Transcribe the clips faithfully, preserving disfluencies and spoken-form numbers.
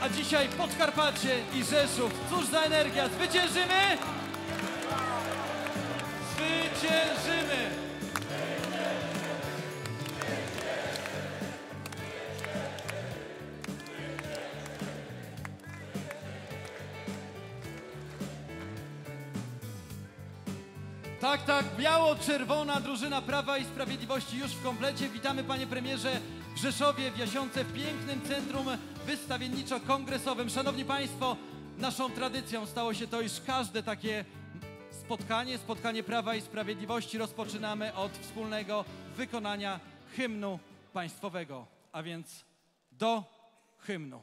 a dzisiaj Podkarpacie i Rzeszów. Cóż za energia! Zwyciężymy! Zwyciężymy! Tak, tak, biało-czerwona drużyna Prawa i Sprawiedliwości już w komplecie. Witamy, panie premierze, w Rzeszowie, w Jasionce, w pięknym centrum wystawienniczo-kongresowym. Szanowni państwo, naszą tradycją stało się to, iż każde takie spotkanie, spotkanie Prawa i Sprawiedliwości rozpoczynamy od wspólnego wykonania hymnu państwowego, a więc do hymnu.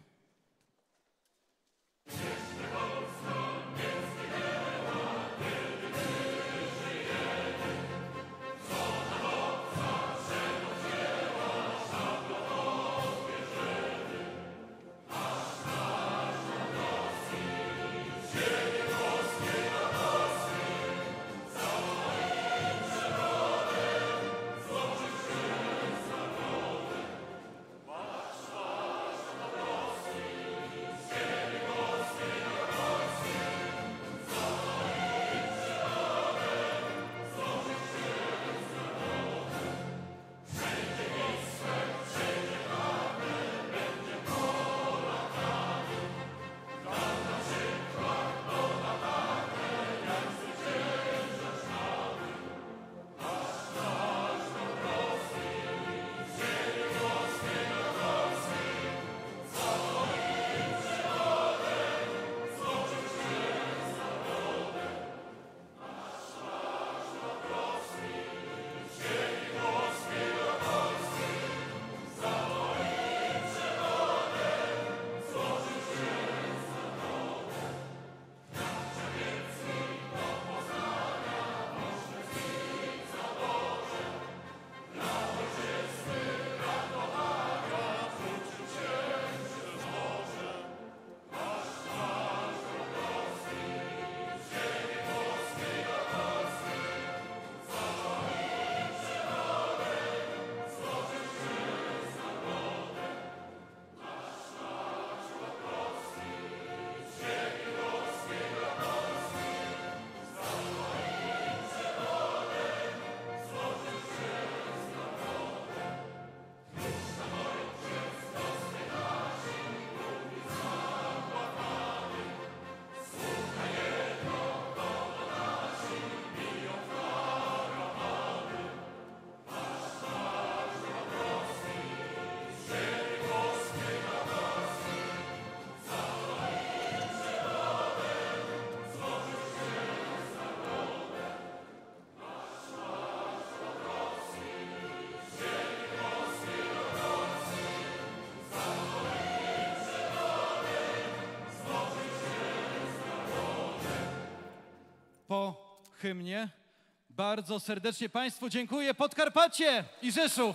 Po hymnie bardzo serdecznie państwu dziękuję. Podkarpacie i Rzeszów.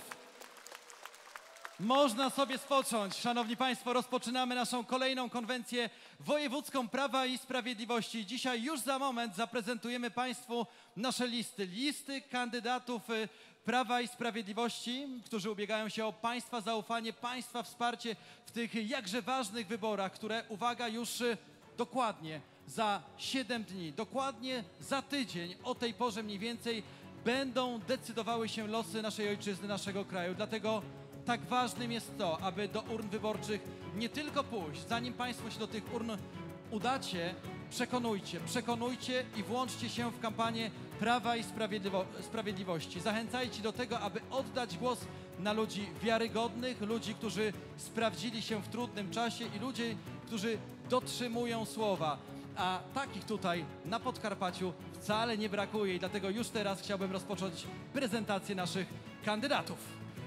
Można sobie spocząć. Szanowni państwo, rozpoczynamy naszą kolejną konwencję wojewódzką Prawa i Sprawiedliwości. Dzisiaj już za moment zaprezentujemy państwu nasze listy. Listy kandydatów Prawa i Sprawiedliwości, którzy ubiegają się o państwa zaufanie, państwa wsparcie w tych jakże ważnych wyborach, które, uwaga, już dokładnie za siedem dni, dokładnie za tydzień, o tej porze mniej więcej, będą decydowały się losy naszej ojczyzny, naszego kraju. Dlatego tak ważnym jest to, aby do urn wyborczych nie tylko pójść, zanim państwo się do tych urn udacie, przekonujcie, przekonujcie i włączcie się w kampanię Prawa i Sprawiedliwości. Zachęcajcie do tego, aby oddać głos na ludzi wiarygodnych, ludzi, którzy sprawdzili się w trudnym czasie i ludzi, którzy dotrzymują słowa. A takich tutaj na Podkarpaciu wcale nie brakuje i dlatego już teraz chciałbym rozpocząć prezentację naszych kandydatów.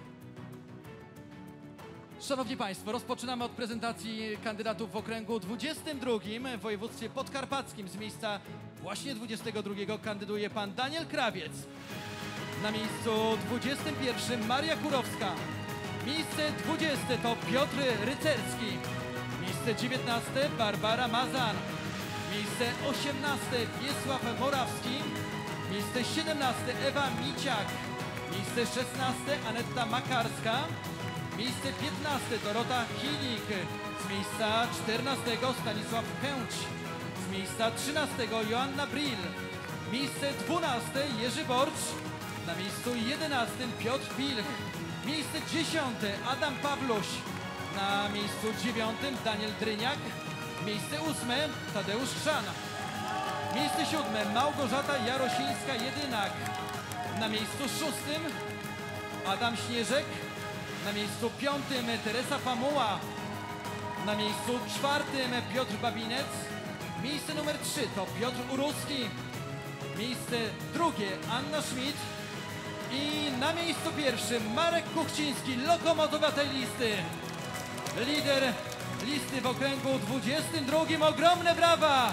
Szanowni państwo, rozpoczynamy od prezentacji kandydatów w okręgu dwudziestym drugim w województwie podkarpackim. Z miejsca właśnie dwudziestego drugiego kandyduje pan Daniel Krawiec. Na miejscu dwudziestym pierwszym Maria Kurowska. Miejsce dwudzieste to Piotr Rycerski. Miejsce dziewiętnaste Barbara Mazan. Miejsce osiemnaste Wiesław Morawski. Miejsce siedemnaste Ewa Miciak. Miejsce szesnaste Aneta Makarska. Miejsce piętnaste Dorota Chilik. Z miejsca czternastego Stanisław Chęć. Z miejsca trzynastego Joanna Brill. Miejsce dwunaste Jerzy Borcz. Na miejscu jedenastym Piotr Pilch. Miejsce dziesiąte Adam Pawluś. Na miejscu dziewiątym Daniel Dryniak. Miejsce ósme Tadeusz Chrzan. Miejsce siódme Małgorzata Jarosińska-Jedynak. Na miejscu szóstym Adam Śnieżek. Na miejscu piątym Teresa Famuła. Na miejscu czwartym Piotr Babinec. Miejsce numer trzy to Piotr Uruski. Miejsce drugie Anna Schmidt. I na miejscu pierwszym Marek Kuchciński, lokomotywa tej listy. Lider listy w okręgu dwudziestym drugim. Ogromne brawa!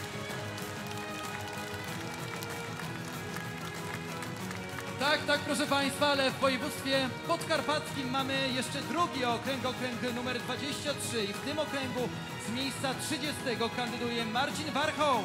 Tak, tak, proszę Państwa, ale w województwie podkarpackim mamy jeszcze drugi okręg, okręg numer dwadzieścia trzy i w tym okręgu z miejsca trzydziestego kandyduje Marcin Warchoł.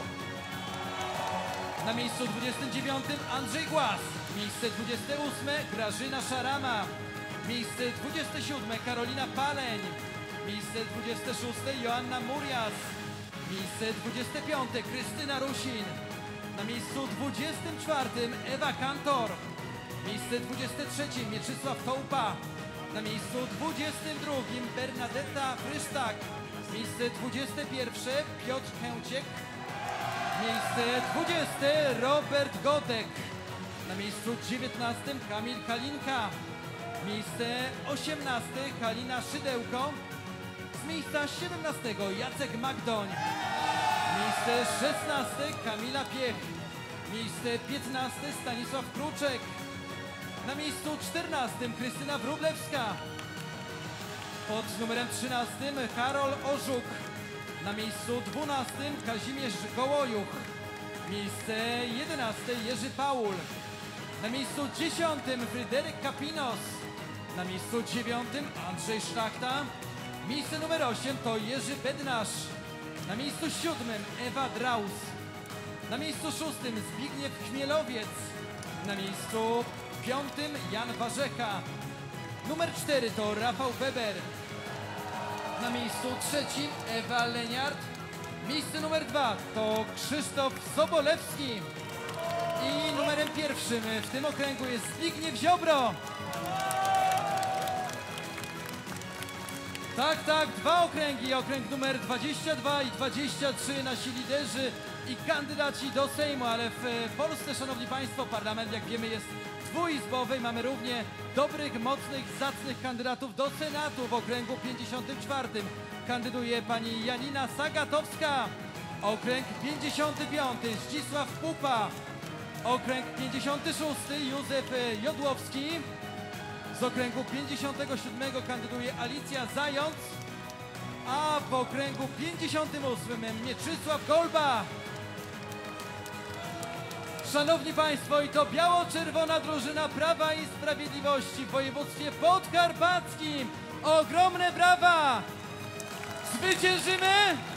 Na miejscu dwudziestym dziewiątym Andrzej Głaz. Miejsce dwudzieste ósme Grażyna Szarama. Miejsce dwudzieste siódme Karolina Paleń. Miejsce dwudzieste szóste Joanna Murias. Miejsce dwudzieste piąte Krystyna Rusin. Na miejscu dwudziestym czwartym Ewa Kantor. Miejsce dwudzieste trzecie Mieczysław Tołpa. Na miejscu dwudziestym drugim Bernadetta Frysztak. Miejsce dwudzieste pierwsze Piotr Chęciek. Miejsce dwudzieste Robert Godek. Na miejscu dziewiętnastym Kamil Kalinka. Miejsce osiemnaste Halina Szydełko. Z miejsca siedemnastego Jacek Magdoń. Miejsce szesnaste Kamila Piech. Miejsce piętnaste Stanisław Kruczek. Na miejscu czternastym Krystyna Wróblewska. Pod numerem trzynastym Karol Orzuk. Na miejscu dwunastym Kazimierz Gołojuch. Miejsce jedenaste Jerzy Paul. Na miejscu dziesiątym Fryderyk Kapinos. Na miejscu dziewiątym Andrzej Szlachta. Miejsce numer osiem to Jerzy Bednarz. Na miejscu siódmym Ewa Draus. Na miejscu szóstym Zbigniew Chmielowiec. Na miejscu piątym Jan Warzecha. Numer cztery to Rafał Weber. Na miejscu trzecim Ewa Leniart. Miejsce numer dwa to Krzysztof Sobolewski. I numerem pierwszym w tym okręgu jest Zbigniew Ziobro. Tak, tak, dwa okręgi, okręg numer dwadzieścia dwa i dwadzieścia trzy, nasi liderzy i kandydaci do Sejmu, ale w Polsce, szanowni państwo, parlament, jak wiemy, jest dwuizbowy. Mamy równie dobrych, mocnych, zacnych kandydatów do Senatu. W okręgu pięćdziesiątym czwartym kandyduje pani Janina Sagatowska. Okręg pięćdziesiąty piąty Zdzisław Pupa. Okręg pięćdziesiąty szósty Józef Jodłowski. Z okręgu pięćdziesiątego siódmego kandyduje Alicja Zając, a w okręgu pięćdziesiątym ósmym Mieczysław Golba. Szanowni Państwo, i to biało-czerwona drużyna Prawa i Sprawiedliwości w województwie podkarpackim. Ogromne brawa! Zwyciężymy!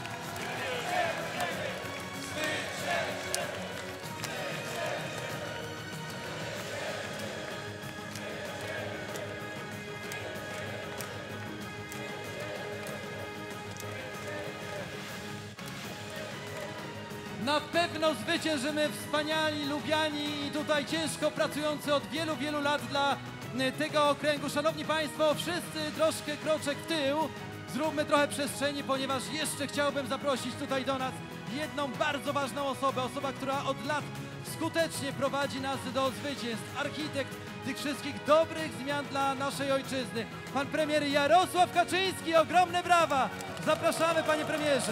Na pewno zwyciężymy, wspaniali lubiani i tutaj ciężko pracujący od wielu, wielu lat dla tego okręgu. Szanowni Państwo, wszyscy troszkę kroczek w tył. Zróbmy trochę przestrzeni, ponieważ jeszcze chciałbym zaprosić tutaj do nas jedną bardzo ważną osobę. Osoba, która od lat skutecznie prowadzi nas do zwycięstw. Architekt tych wszystkich dobrych zmian dla naszej ojczyzny. Pan premier Jarosław Kaczyński. Ogromne brawa! Zapraszamy, panie premierze.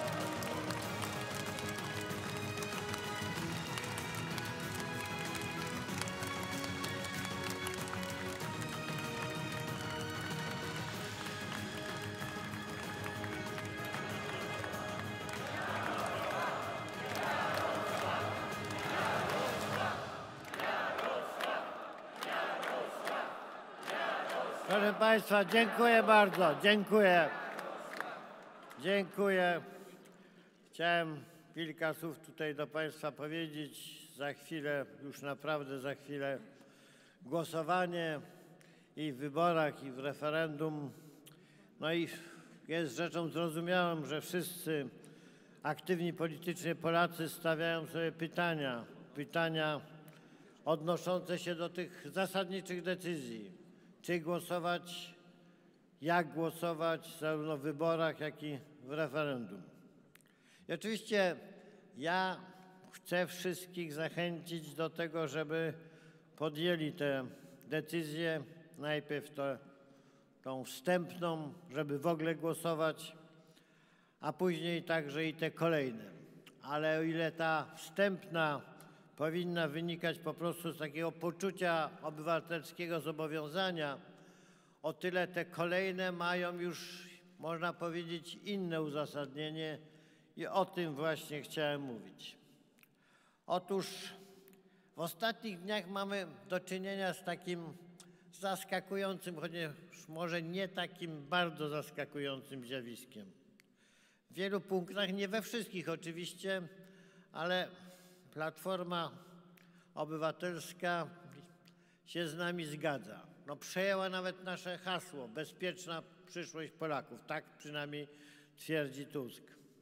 Proszę Państwa, dziękuję bardzo, dziękuję. Dziękuję. Chciałem kilka słów tutaj do Państwa powiedzieć. Za chwilę, już naprawdę za chwilę głosowanie. i w wyborach, i w referendum. No i jest rzeczą zrozumiałą, że wszyscy aktywni politycznie Polacy stawiają sobie pytania, pytania odnoszące się do tych zasadniczych decyzji. Czy głosować, jak głosować zarówno w wyborach, jak i w referendum. I oczywiście ja chcę wszystkich zachęcić do tego, żeby podjęli te decyzje. Najpierw to, tą wstępną, żeby w ogóle głosować, a później także i te kolejne. Ale o ile ta wstępna powinna wynikać po prostu z takiego poczucia obywatelskiego zobowiązania, o tyle te kolejne mają już, można powiedzieć, inne uzasadnienie i o tym właśnie chciałem mówić. Otóż w ostatnich dniach mamy do czynienia z takim zaskakującym, chociaż może nie takim bardzo zaskakującym zjawiskiem. W wielu punktach, nie we wszystkich oczywiście, ale Platforma Obywatelska się z nami zgadza. No, przejęła nawet nasze hasło bezpieczna przyszłość Polaków. Tak przynajmniej twierdzi Tusk.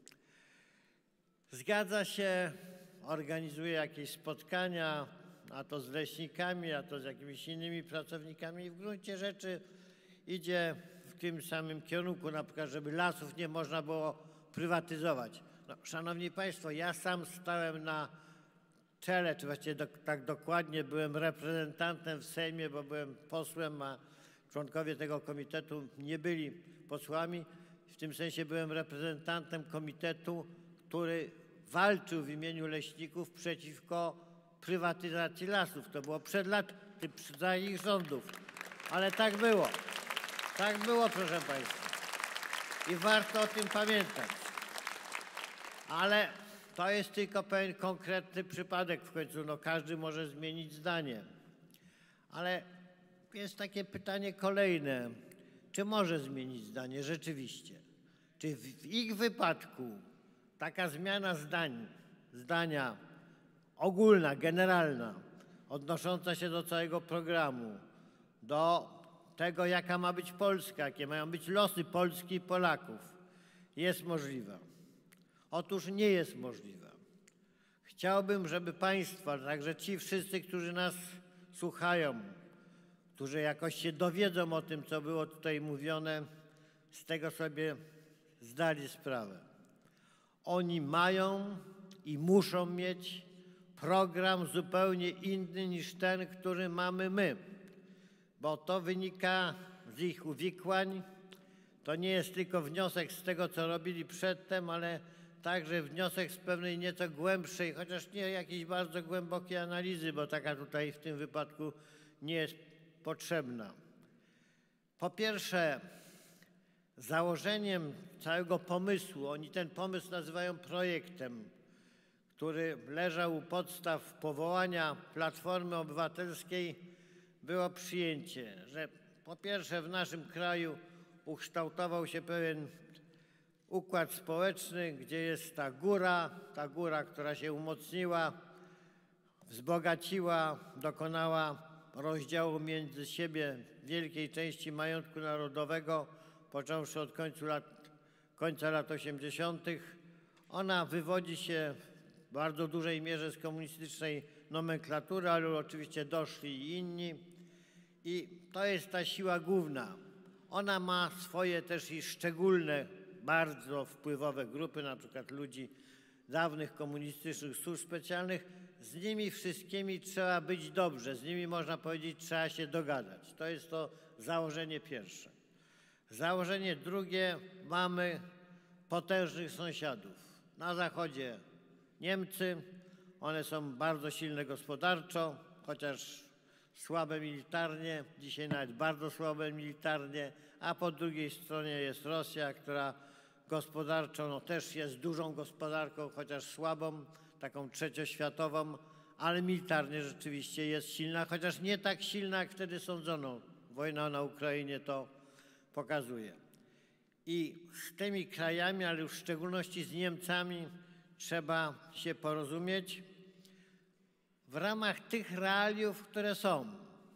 Zgadza się, organizuje jakieś spotkania, a to z leśnikami, a to z jakimiś innymi pracownikami i w gruncie rzeczy idzie w tym samym kierunku, na przykład, żeby lasów nie można było prywatyzować. No, szanowni Państwo, ja sam stałem na czele, czy właściwie do, tak dokładnie byłem reprezentantem w Sejmie, bo byłem posłem, a członkowie tego komitetu nie byli posłami. W tym sensie byłem reprezentantem komitetu, który walczył w imieniu leśników przeciwko prywatyzacji lasów. To było przed laty, za ich rządów. Ale tak było. Tak było, proszę Państwa. I warto o tym pamiętać. Ale to jest tylko pewien konkretny przypadek w końcu. No, każdy może zmienić zdanie. Ale jest takie pytanie kolejne. Czy może zmienić zdanie rzeczywiście? Czy w ich wypadku taka zmiana zdań, zdania ogólna, generalna, odnosząca się do całego programu, do tego, jaka ma być Polska, jakie mają być losy Polski i Polaków, jest możliwa? Otóż nie jest możliwa. Chciałbym, żeby Państwo, także ci wszyscy, którzy nas słuchają, którzy jakoś się dowiedzą o tym, co było tutaj mówione, z tego sobie zdali sprawę. Oni mają i muszą mieć program zupełnie inny niż ten, który mamy my, bo to wynika z ich uwikłań. To nie jest tylko wniosek z tego, co robili przedtem, ale także wniosek z pewnej nieco głębszej, chociaż nie jakiejś bardzo głębokiej analizy, bo taka tutaj w tym wypadku nie jest potrzebna. Po pierwsze, założeniem całego pomysłu, oni ten pomysł nazywają projektem, który leżał u podstaw powołania Platformy Obywatelskiej, było przyjęcie, że po pierwsze w naszym kraju ukształtował się pewien układ społeczny, gdzie jest ta góra, ta góra, która się umocniła, wzbogaciła, dokonała rozdziału między siebie wielkiej części majątku narodowego, począwszy od końca lat, końca lat osiemdziesiątych. Ona wywodzi się w bardzo dużej mierze z komunistycznej nomenklatury, ale oczywiście doszli i inni. I to jest ta siła główna. Ona ma swoje też i szczególne, bardzo wpływowe grupy, na przykład ludzi dawnych komunistycznych służb specjalnych. Z nimi wszystkimi trzeba być dobrze, z nimi można powiedzieć, trzeba się dogadać. To jest to założenie pierwsze. Założenie drugie, mamy potężnych sąsiadów. Na zachodzie Niemcy, one są bardzo silne gospodarczo, chociaż słabe militarnie, dzisiaj nawet bardzo słabe militarnie, a po drugiej stronie jest Rosja, która gospodarczo no, też jest dużą gospodarką, chociaż słabą, taką trzecioświatową, ale militarnie rzeczywiście jest silna, chociaż nie tak silna, jak wtedy sądzono. Wojna na Ukrainie to pokazuje. I z tymi krajami, ale już w szczególności z Niemcami, trzeba się porozumieć w ramach tych realiów, które są.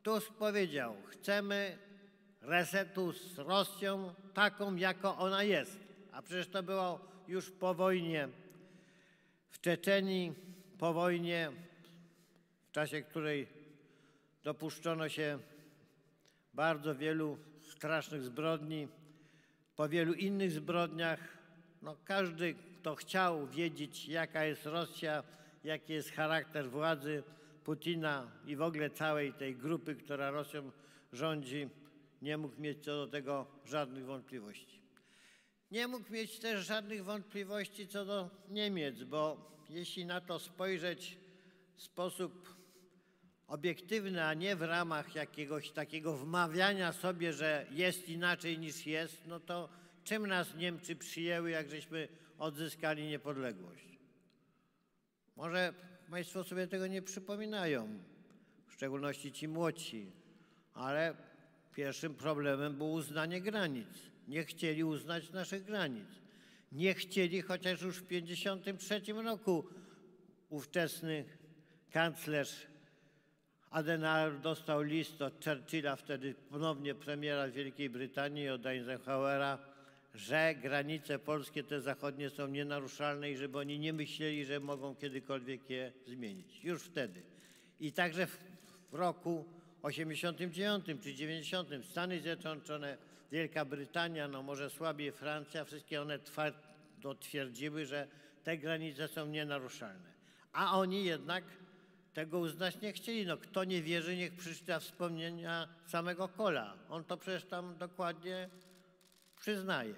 Tusk powiedział, chcemy resetu z Rosją taką, jako ona jest. A przecież to było już po wojnie w Czeczenii, po wojnie, w czasie której dopuszczono się bardzo wielu strasznych zbrodni, po wielu innych zbrodniach. No, każdy, kto chciał wiedzieć, jaka jest Rosja, jaki jest charakter władzy Putina i w ogóle całej tej grupy, która Rosją rządzi, nie mógł mieć co do tego żadnych wątpliwości. Nie mógł mieć też żadnych wątpliwości co do Niemiec, bo jeśli na to spojrzeć w sposób obiektywny, a nie w ramach jakiegoś takiego wmawiania sobie, że jest inaczej niż jest, no to czym nas Niemcy przyjęły, jak żeśmy odzyskali niepodległość? Może Państwo sobie tego nie przypominają, w szczególności ci młodsi, ale pierwszym problemem było uznanie granic. Nie chcieli uznać naszych granic. Nie chcieli, chociaż już w tysiąc dziewięćset pięćdziesiątym trzecim roku ówczesny kanclerz Adenauer dostał list od Churchilla, wtedy ponownie premiera Wielkiej Brytanii, od Eisenhowera, że granice polskie te zachodnie są nienaruszalne i żeby oni nie myśleli, że mogą kiedykolwiek je zmienić. Już wtedy. I także w roku osiemdziesiątym dziewiątym czy dziewięćdziesiątym Stany Zjednoczone, Wielka Brytania, no może słabiej Francja, wszystkie one twardo twierdziły, że te granice są nienaruszalne. A oni jednak tego uznać nie chcieli. No, kto nie wierzy, niech przeczyta wspomnienia samego Kohla. On to przecież tam dokładnie przyznaje.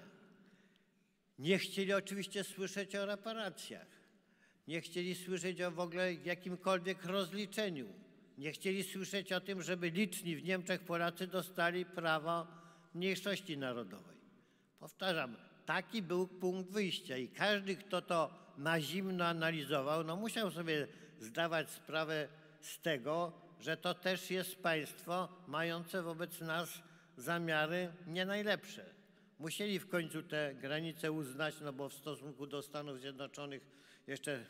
Nie chcieli oczywiście słyszeć o reparacjach. Nie chcieli słyszeć o w ogóle jakimkolwiek rozliczeniu. Nie chcieli słyszeć o tym, żeby liczni w Niemczech Polacy dostali prawo mniejszości narodowej. Powtarzam, taki był punkt wyjścia i każdy, kto to na zimno analizował, no musiał sobie zdawać sprawę z tego, że to też jest państwo mające wobec nas zamiary nie najlepsze. Musieli w końcu te granice uznać, no bo w stosunku do Stanów Zjednoczonych jeszcze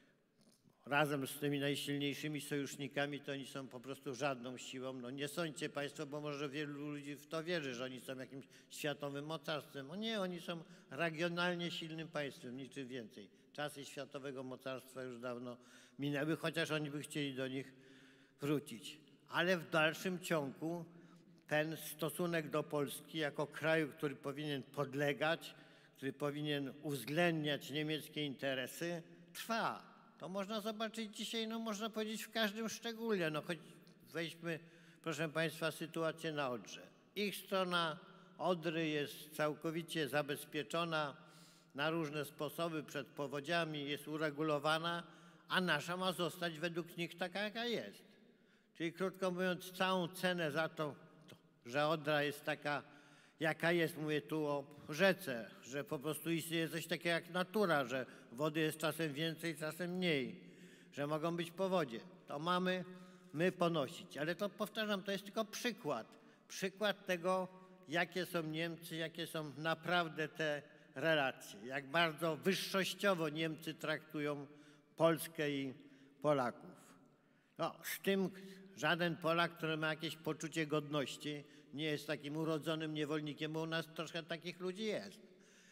razem z tymi najsilniejszymi sojusznikami to oni są po prostu żadną siłą. No nie sądźcie Państwo, bo może wielu ludzi w to wierzy, że oni są jakimś światowym mocarstwem. No nie, oni są regionalnie silnym państwem, niczym więcej. Czasy światowego mocarstwa już dawno minęły, chociaż oni by chcieli do nich wrócić. Ale w dalszym ciągu ten stosunek do Polski jako kraju, który powinien podlegać, który powinien uwzględniać niemieckie interesy, trwa. To można zobaczyć dzisiaj, no można powiedzieć w każdym szczególe. No choć weźmy, proszę Państwa, sytuację na Odrze. Ich strona Odry jest całkowicie zabezpieczona na różne sposoby przed powodziami, jest uregulowana, a nasza ma zostać według nich taka, jaka jest. Czyli krótko mówiąc, całą cenę za to, że Odra jest taka, jaka jest, mówię tu o rzece, że po prostu istnieje coś takiego jak natura, że wody jest czasem więcej, czasem mniej, że mogą być powodzie. To mamy my ponosić. Ale to powtarzam, to jest tylko przykład. Przykład tego, jakie są Niemcy, jakie są naprawdę te relacje. Jak bardzo wyższościowo Niemcy traktują Polskę i Polaków. No, z tym żaden Polak, który ma jakieś poczucie godności, nie jest takim urodzonym niewolnikiem, bo u nas troszkę takich ludzi jest.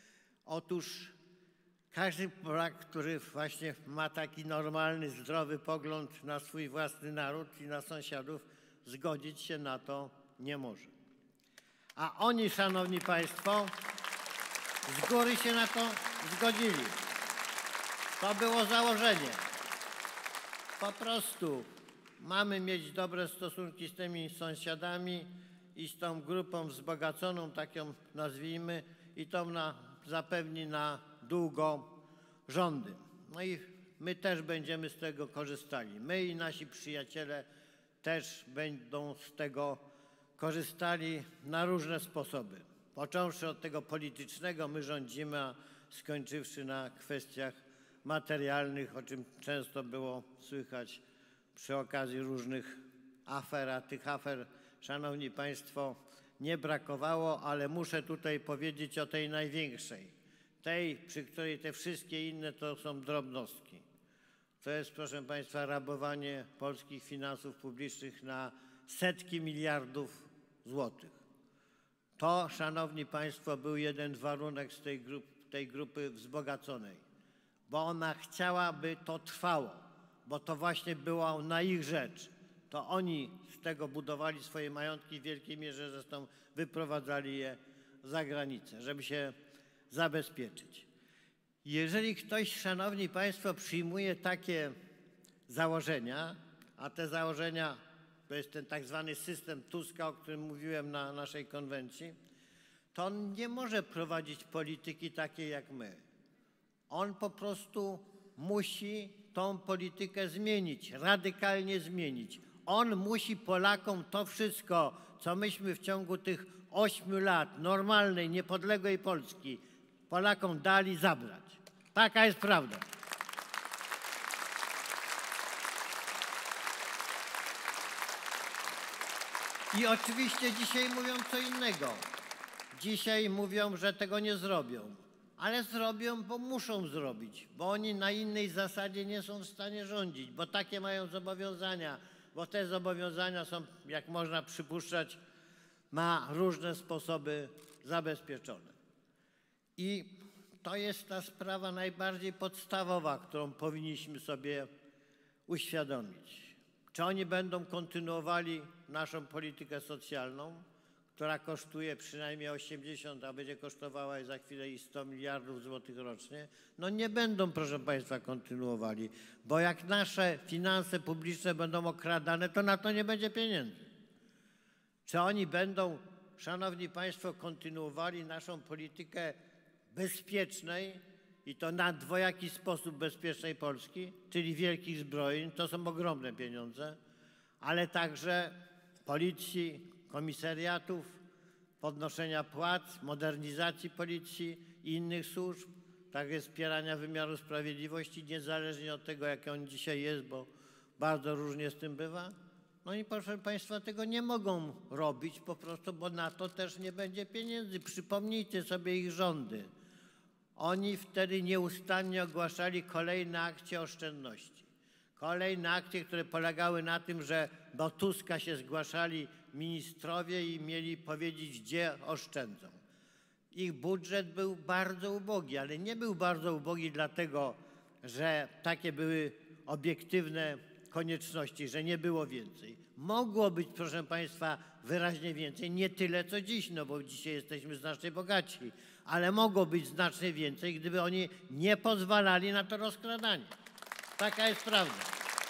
Otóż każdy Polak, który właśnie ma taki normalny, zdrowy pogląd na swój własny naród i na sąsiadów, zgodzić się na to nie może. A oni, szanowni Państwo, z góry się na to zgodzili. To było założenie. Po prostu mamy mieć dobre stosunki z tymi sąsiadami i z tą grupą wzbogaconą, taką nazwijmy, i to na, zapewni na długo rządy. No i my też będziemy z tego korzystali. My i nasi przyjaciele też będą z tego korzystali na różne sposoby. Począwszy od tego politycznego, my rządzimy, a skończywszy na kwestiach materialnych, o czym często było słychać przy okazji różnych afer, a tych afer, szanowni Państwo, nie brakowało, ale muszę tutaj powiedzieć o tej największej, tej, przy której te wszystkie inne to są drobnostki. To jest, proszę Państwa, rabowanie polskich finansów publicznych na setki miliardów złotych. To, szanowni państwo, był jeden warunek z tej, grup, tej grupy wzbogaconej, bo ona chciała, by to trwało, bo to właśnie było na ich rzecz. To oni z tego budowali swoje majątki, w wielkiej mierze zresztą wyprowadzali je za granicę, żeby się zabezpieczyć. Jeżeli ktoś, szanowni państwo, przyjmuje takie założenia, a te założenia to jest ten tak zwany system Tuska, o którym mówiłem na naszej konwencji, to on nie może prowadzić polityki takiej jak my. On po prostu musi tą politykę zmienić, radykalnie zmienić. On musi Polakom to wszystko, co myśmy w ciągu tych ośmiu lat normalnej, niepodległej Polski Polakom dali, zabrać. Taka jest prawda. I oczywiście dzisiaj mówią co innego. Dzisiaj mówią, że tego nie zrobią. Ale zrobią, bo muszą zrobić, bo oni na innej zasadzie nie są w stanie rządzić, bo takie mają zobowiązania, bo te zobowiązania są, jak można przypuszczać, na różne sposoby zabezpieczone. I to jest ta sprawa najbardziej podstawowa, którą powinniśmy sobie uświadomić. Czy oni będą kontynuowali naszą politykę socjalną, która kosztuje przynajmniej osiemdziesiąt, a będzie kosztowała za chwilę i sto miliardów złotych rocznie? No nie będą, proszę państwa, kontynuowali, bo jak nasze finanse publiczne będą okradane, to na to nie będzie pieniędzy. Czy oni będą, szanowni państwo, kontynuowali naszą politykę bezpiecznej i to na dwojaki sposób bezpiecznej Polski, czyli wielkich zbrojeń, to są ogromne pieniądze, ale także policji, komisariatów, podnoszenia płac, modernizacji policji i innych służb, także wspierania wymiaru sprawiedliwości, niezależnie od tego, jaki on dzisiaj jest, bo bardzo różnie z tym bywa. No i proszę państwa, tego nie mogą robić po prostu, bo na to też nie będzie pieniędzy. Przypomnijcie sobie ich rządy. Oni wtedy nieustannie ogłaszali kolejne akcje oszczędności. Kolejne akcje, które polegały na tym, że do Tuska się zgłaszali ministrowie i mieli powiedzieć, gdzie oszczędzą. Ich budżet był bardzo ubogi, ale nie był bardzo ubogi dlatego, że takie były obiektywne konieczności, że nie było więcej. Mogło być, proszę państwa, wyraźnie więcej, nie tyle co dziś, no bo dzisiaj jesteśmy znacznie bogatsi, ale mogło być znacznie więcej, gdyby oni nie pozwalali na to rozkradanie. Taka jest prawda.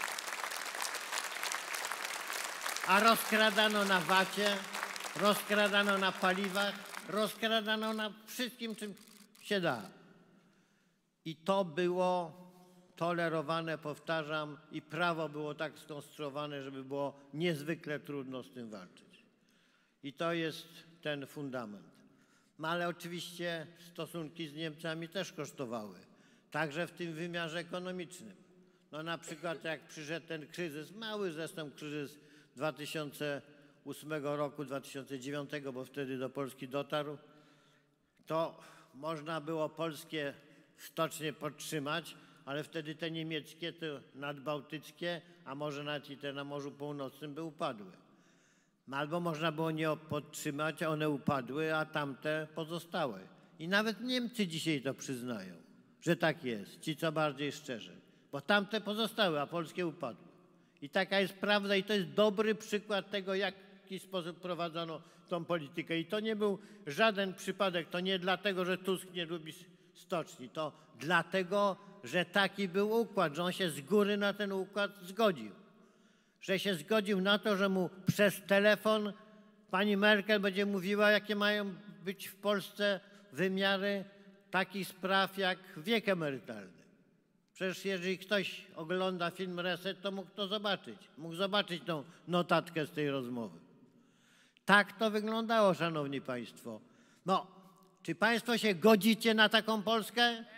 A rozkradano na wacie, rozkradano na paliwach, rozkradano na wszystkim, czym się da. I to było tolerowane, powtarzam, i prawo było tak skonstruowane, żeby było niezwykle trudno z tym walczyć. I to jest ten fundament. No ale oczywiście stosunki z Niemcami też kosztowały, także w tym wymiarze ekonomicznym. No na przykład jak przyszedł ten kryzys, mały zresztą kryzys dwa tysiące ósmego roku, dwa tysiące dziewiątego, bo wtedy do Polski dotarł, to można było polskie stocznie podtrzymać, ale wtedy te niemieckie, te nadbałtyckie, a może nawet i te na Morzu Północnym by upadły. Albo można było nie podtrzymać, one upadły, a tamte pozostały. I nawet Niemcy dzisiaj to przyznają, że tak jest, ci co bardziej szczerzy. Bo tamte pozostały, a polskie upadły. I taka jest prawda i to jest dobry przykład tego, w jaki sposób prowadzono tą politykę. I to nie był żaden przypadek, to nie dlatego, że Tusk nie lubi stoczni, to dlatego, że taki był układ, że on się z góry na ten układ zgodził. Że się zgodził na to, że mu przez telefon pani Merkel będzie mówiła, jakie mają być w Polsce wymiary takich spraw jak wiek emerytalny. Przecież jeżeli ktoś ogląda film Reset, to mógł to zobaczyć. Mógł zobaczyć tą notatkę z tej rozmowy. Tak to wyglądało, szanowni państwo. No, czy państwo się godzicie na taką Polskę? Nie!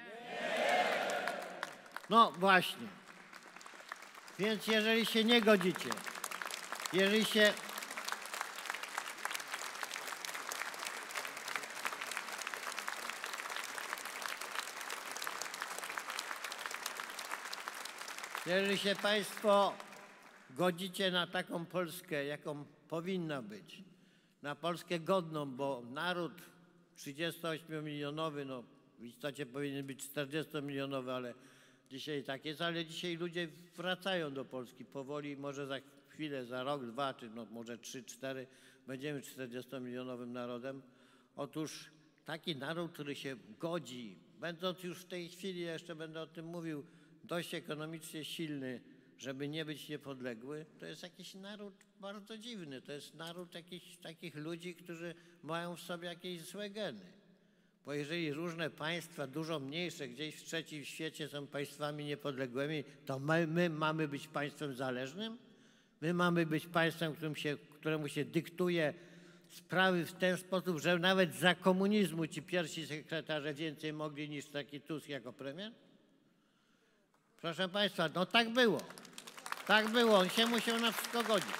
No właśnie. Więc jeżeli się nie godzicie, jeżeli się... Jeżeli się państwo godzicie na taką Polskę, jaką powinna być, na Polskę godną, bo naród trzydziestoośmiomilionowy, no w istocie powinien być czterdziestomilionowy, ale dzisiaj tak jest, ale dzisiaj ludzie wracają do Polski powoli, może za chwilę, za rok, dwa, czy no może trzy, cztery, będziemy czterdziestomilionowym narodem. Otóż taki naród, który się godzi, będąc już w tej chwili, ja jeszcze będę o tym mówił, dość ekonomicznie silny, żeby nie być niepodległy, to jest jakiś naród bardzo dziwny. To jest naród jakichś takich ludzi, którzy mają w sobie jakieś złe geny. Bo jeżeli różne państwa, dużo mniejsze, gdzieś w trzecim świecie są państwami niepodległymi, to my, my mamy być państwem zależnym? My mamy być państwem, którym się, któremu się dyktuje sprawy w ten sposób, że nawet za komunizmu ci pierwsi sekretarze więcej mogli niż taki Tusk jako premier? Proszę państwa, no tak było. Tak było, on się musiał na wszystko godzić.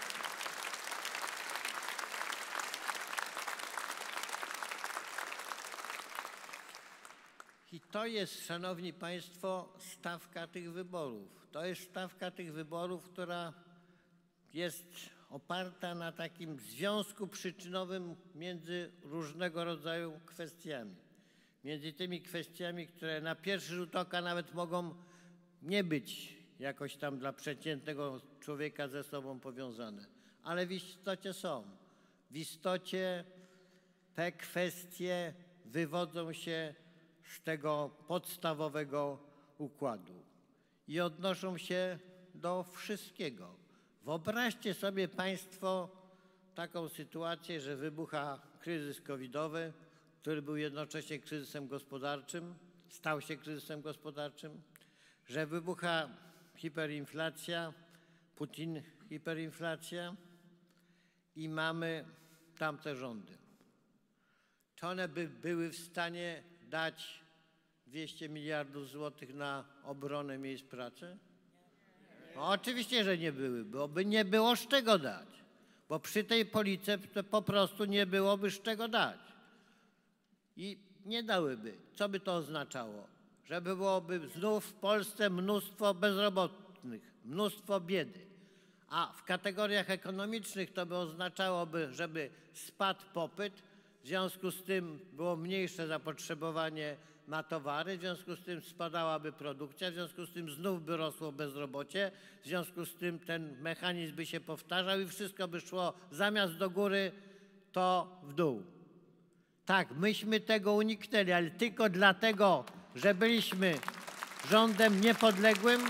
I to jest, szanowni państwo, stawka tych wyborów. To jest stawka tych wyborów, która jest oparta na takim związku przyczynowym między różnego rodzaju kwestiami. Między tymi kwestiami, które na pierwszy rzut oka nawet mogą nie być jakoś tam dla przeciętnego człowieka ze sobą powiązane, ale w istocie są. W istocie te kwestie wywodzą się z tego podstawowego układu i odnoszą się do wszystkiego. Wyobraźcie sobie państwo taką sytuację, że wybucha kryzys covidowy, który był jednocześnie kryzysem gospodarczym, stał się kryzysem gospodarczym, że wybucha hiperinflacja, Putin hiperinflacja i mamy tamte rządy. Czy one by były w stanie dać dwieście miliardów złotych na obronę miejsc pracy? No, oczywiście, że nie były, bo by nie było z czego dać, bo przy tej polityce to po prostu nie byłoby z czego dać. I nie dałyby. Co by to oznaczało? Że byłoby znów w Polsce mnóstwo bezrobotnych, mnóstwo biedy. A w kategoriach ekonomicznych to by oznaczałoby, żeby spadł popyt, w związku z tym było mniejsze zapotrzebowanie na towary, w związku z tym spadałaby produkcja, w związku z tym znów by rosło bezrobocie, w związku z tym ten mechanizm by się powtarzał i wszystko by szło zamiast do góry, to w dół. Tak, myśmy tego uniknęli, ale tylko dlatego, że byliśmy rządem niepodległym,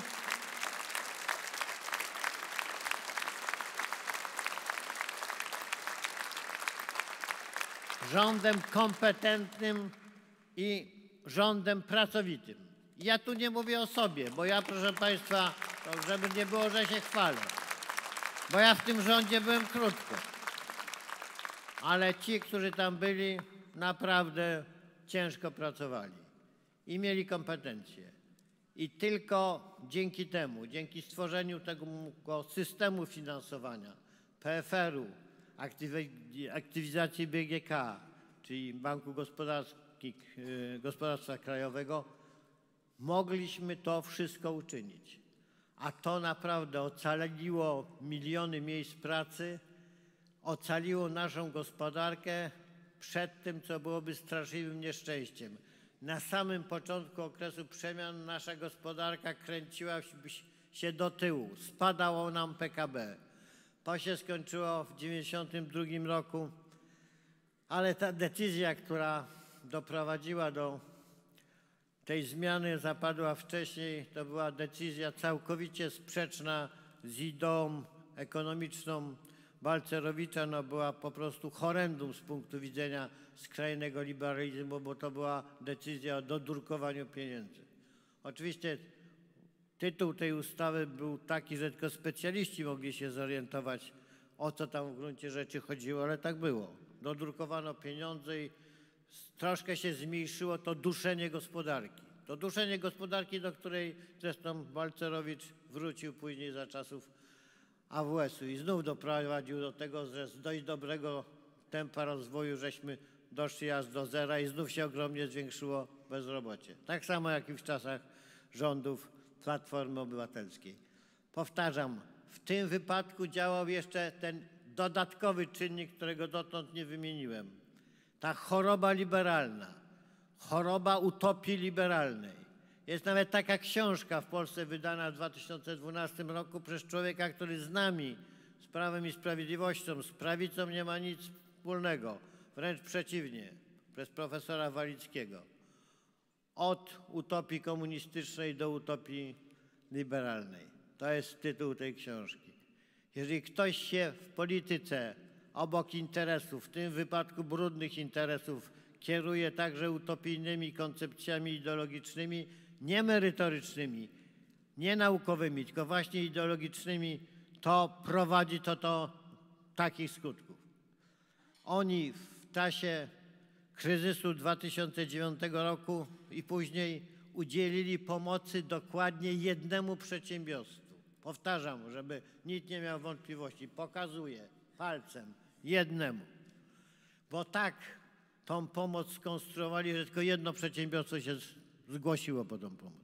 rządem kompetentnym i rządem pracowitym. Ja tu nie mówię o sobie, bo ja, proszę państwa, to żeby nie było, że się chwalę, bo ja w tym rządzie byłem krótko. Ale ci, którzy tam byli, naprawdę ciężko pracowali i mieli kompetencje. I tylko dzięki temu, dzięki stworzeniu tego systemu finansowania, P F R-u, aktywizacji B G K, czyli Banku Gospodarstwa Krajowego, mogliśmy to wszystko uczynić. A to naprawdę ocaliło miliony miejsc pracy, ocaliło naszą gospodarkę przed tym, co byłoby straszliwym nieszczęściem. Na samym początku okresu przemian nasza gospodarka kręciła się do tyłu, spadało nam P K B. To się skończyło w dziewięćdziesiątym drugim roku, ale ta decyzja, która doprowadziła do tej zmiany, zapadła wcześniej, to była decyzja całkowicie sprzeczna z ideą ekonomiczną Balcerowicza, no była po prostu horrendum z punktu widzenia skrajnego liberalizmu, bo to była decyzja o dodrukowaniu pieniędzy. Oczywiście tytuł tej ustawy był taki, że tylko specjaliści mogli się zorientować, o co tam w gruncie rzeczy chodziło, ale tak było. Dodrukowano pieniądze i troszkę się zmniejszyło to duszenie gospodarki. To duszenie gospodarki, do której zresztą Balcerowicz wrócił później za czasów A W S-u i znów doprowadził do tego, że z dość dobrego tempa rozwoju żeśmy doszli aż do zera i znów się ogromnie zwiększyło bezrobocie. Tak samo jak i w czasach rządów Platformy Obywatelskiej. Powtarzam, w tym wypadku działał jeszcze ten dodatkowy czynnik, którego dotąd nie wymieniłem. Ta choroba liberalna, choroba utopii liberalnej. Jest nawet taka książka w Polsce wydana w dwa tysiące dwunastym roku przez człowieka, który z nami, z Prawem i Sprawiedliwością, z prawicą nie ma nic wspólnego. Wręcz przeciwnie, przez profesora Walickiego. Od utopii komunistycznej do utopii liberalnej. To jest tytuł tej książki. Jeżeli ktoś się w polityce obok interesów, w tym wypadku brudnych interesów, kieruje także utopijnymi koncepcjami ideologicznymi, nie merytorycznymi, nie naukowymi, tylko właśnie ideologicznymi, to prowadzi to do takich skutków. Oni w czasie kryzysu dwa tysiące dziewiątego roku i później udzielili pomocy dokładnie jednemu przedsiębiorstwu. Powtarzam, żeby nikt nie miał wątpliwości. Pokazuję palcem jednemu. Bo tak tą pomoc skonstruowali, że tylko jedno przedsiębiorstwo się zgłosiło po tą pomoc.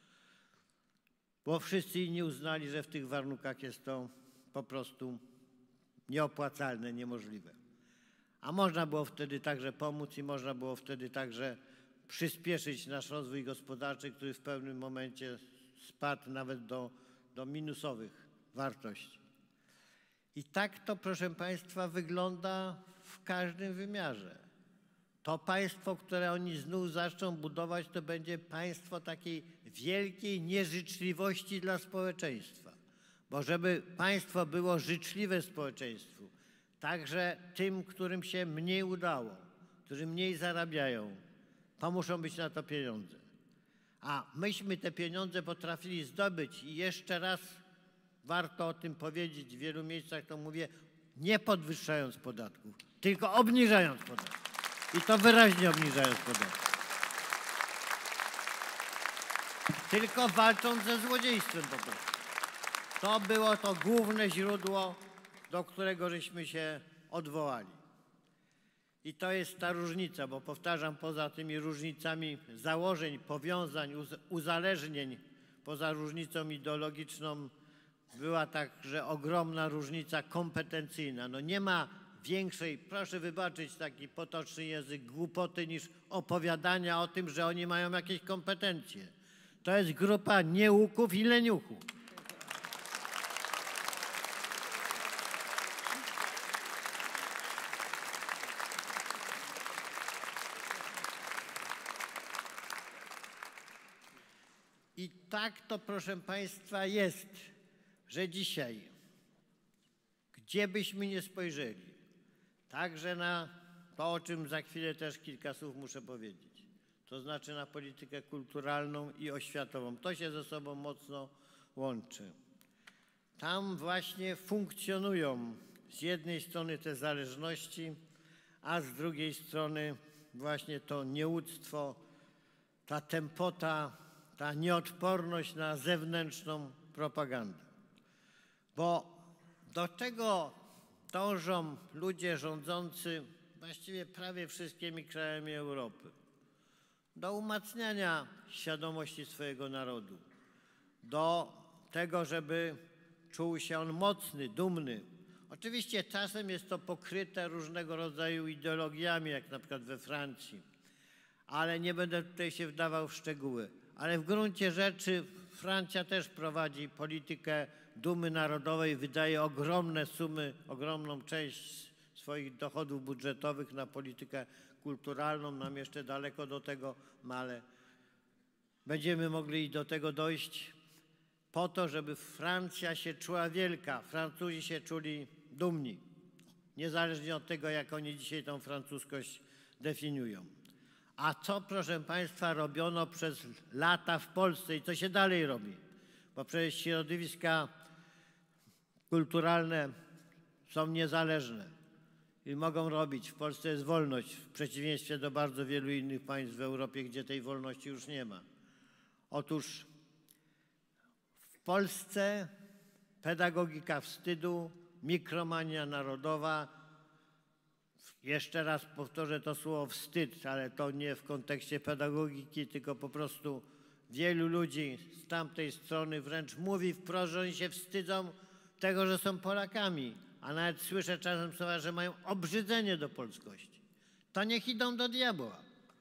Bo wszyscy inni uznali, że w tych warunkach jest to po prostu nieopłacalne, niemożliwe. A można było wtedy także pomóc i można było wtedy także przyspieszyć nasz rozwój gospodarczy, który w pewnym momencie spadł nawet do, do minusowych wartości. I tak to, proszę Państwa, wygląda w każdym wymiarze. To państwo, które oni znów zaczną budować, to będzie państwo takiej wielkiej nieżyczliwości dla społeczeństwa. Bo żeby państwo było życzliwe społeczeństwu, także tym, którym się mniej udało, którzy mniej zarabiają, to muszą być na to pieniądze. A myśmy te pieniądze potrafili zdobyć i jeszcze raz warto o tym powiedzieć, w wielu miejscach to mówię, nie podwyższając podatków, tylko obniżając podatki. I to wyraźnie obniżając podatki. Tylko walcząc ze złodziejstwem po prostu. To było to główne źródło, do którego żeśmy się odwołali. I to jest ta różnica, bo powtarzam, poza tymi różnicami założeń, powiązań, uzależnień, poza różnicą ideologiczną, była także ogromna różnica kompetencyjna. No nie ma większej, proszę wybaczyć taki potoczny język, głupoty niż opowiadania o tym, że oni mają jakieś kompetencje. To jest grupa nieuków i leniuchów. I tak to, proszę Państwa, jest, że dzisiaj, gdzie byśmy nie spojrzeli, także na to, o czym za chwilę też kilka słów muszę powiedzieć, to znaczy na politykę kulturalną i oświatową. To się ze sobą mocno łączy. Tam właśnie funkcjonują z jednej strony te zależności, a z drugiej strony właśnie to nieuctwo, ta tępota, ta nieodporność na zewnętrzną propagandę. Bo do czego dążą ludzie rządzący właściwie prawie wszystkimi krajami Europy? Do umacniania świadomości swojego narodu, do tego, żeby czuł się on mocny, dumny. Oczywiście czasem jest to pokryte różnego rodzaju ideologiami, jak na przykład we Francji, ale nie będę tutaj się wdawał w szczegóły. Ale w gruncie rzeczy Francja też prowadzi politykę dumy narodowej, wydaje ogromne sumy, ogromną część swoich dochodów budżetowych na politykę kulturalną. Nam jeszcze daleko do tego, ale będziemy mogli i do tego dojść po to, żeby Francja się czuła wielka, Francuzi się czuli dumni, niezależnie od tego, jak oni dzisiaj tą francuskość definiują. A co, proszę Państwa, robiono przez lata w Polsce i co się dalej robi? Bo przecież środowiska kulturalne są niezależne i mogą robić. W Polsce jest wolność, w przeciwieństwie do bardzo wielu innych państw w Europie, gdzie tej wolności już nie ma. Otóż w Polsce pedagogika wstydu, mikromania narodowa, jeszcze raz powtórzę to słowo wstyd, ale to nie w kontekście pedagogiki, tylko po prostu wielu ludzi z tamtej strony wręcz mówi wprost, że oni się wstydzą tego, że są Polakami, a nawet słyszę czasem słowa, że mają obrzydzenie do polskości. To niech idą do diabła.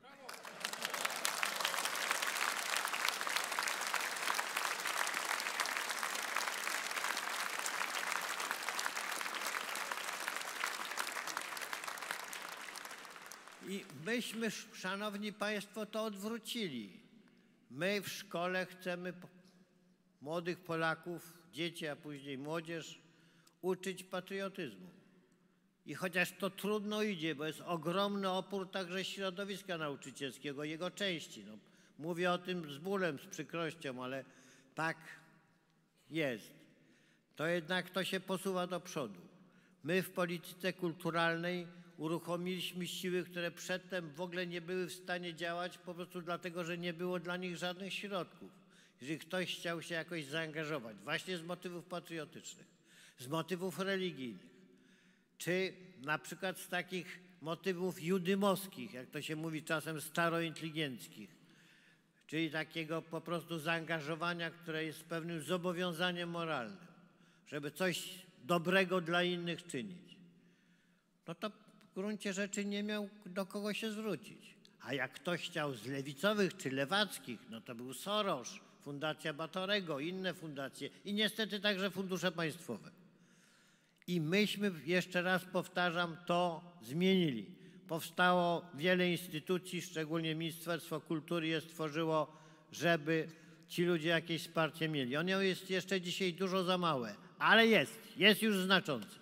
I myśmy, szanowni państwo, to odwrócili. My w szkole chcemy młodych Polaków, dzieci, a później młodzież, uczyć patriotyzmu. I chociaż to trudno idzie, bo jest ogromny opór także środowiska nauczycielskiego, jego części. No, mówię o tym z bólem, z przykrością, ale tak jest. To jednak to się posuwa do przodu. My w polityce kulturalnej uruchomiliśmy siły, które przedtem w ogóle nie były w stanie działać, po prostu dlatego, że nie było dla nich żadnych środków. Jeżeli ktoś chciał się jakoś zaangażować, właśnie z motywów patriotycznych, z motywów religijnych, czy na przykład z takich motywów judymowskich, jak to się mówi czasem starointeligenckich, czyli takiego po prostu zaangażowania, które jest pewnym zobowiązaniem moralnym, żeby coś dobrego dla innych czynić, no to w gruncie rzeczy nie miał do kogo się zwrócić. A jak ktoś chciał z lewicowych czy lewackich, no to był Soros, Fundacja Batorego, inne fundacje i niestety także fundusze państwowe. I myśmy, jeszcze raz powtarzam, to zmienili. Powstało wiele instytucji, szczególnie Ministerstwo Kultury je stworzyło, żeby ci ludzie jakieś wsparcie mieli. Ono jest jeszcze dzisiaj dużo za małe, ale jest, jest już znaczące.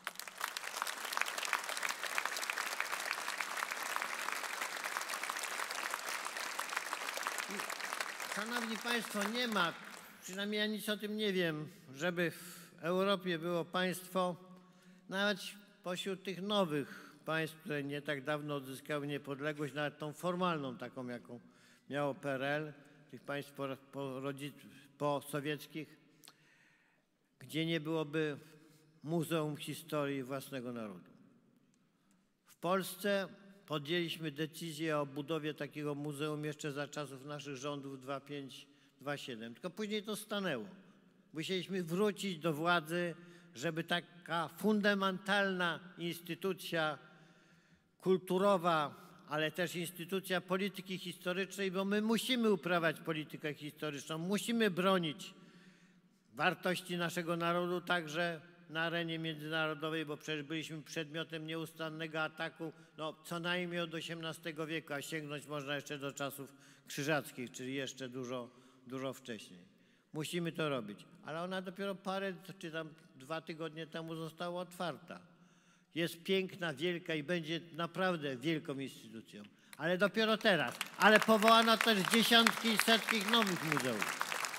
Szanowni państwo, nie ma, przynajmniej ja nic o tym nie wiem, żeby w Europie było państwo, nawet pośród tych nowych państw, które nie tak dawno odzyskały niepodległość, nawet tą formalną taką, jaką miało P R L, tych państw po, po, po sowieckich, gdzie nie byłoby Muzeum Historii własnego narodu. W Polsce podjęliśmy decyzję o budowie takiego muzeum jeszcze za czasów naszych rządów dwa pięć dwa siedem, tylko później to stanęło. Musieliśmy wrócić do władzy, żeby taka fundamentalna instytucja kulturowa, ale też instytucja polityki historycznej, bo my musimy uprawiać politykę historyczną, musimy bronić wartości naszego narodu także na arenie międzynarodowej, bo przecież byliśmy przedmiotem nieustannego ataku no, co najmniej od osiemnastego wieku, a sięgnąć można jeszcze do czasów krzyżackich, czyli jeszcze dużo, dużo wcześniej. Musimy to robić, ale ona dopiero parę czy tam dwa tygodnie temu została otwarta. Jest piękna, wielka i będzie naprawdę wielką instytucją, ale dopiero teraz. Ale powołano też dziesiątki i setki nowych muzeów.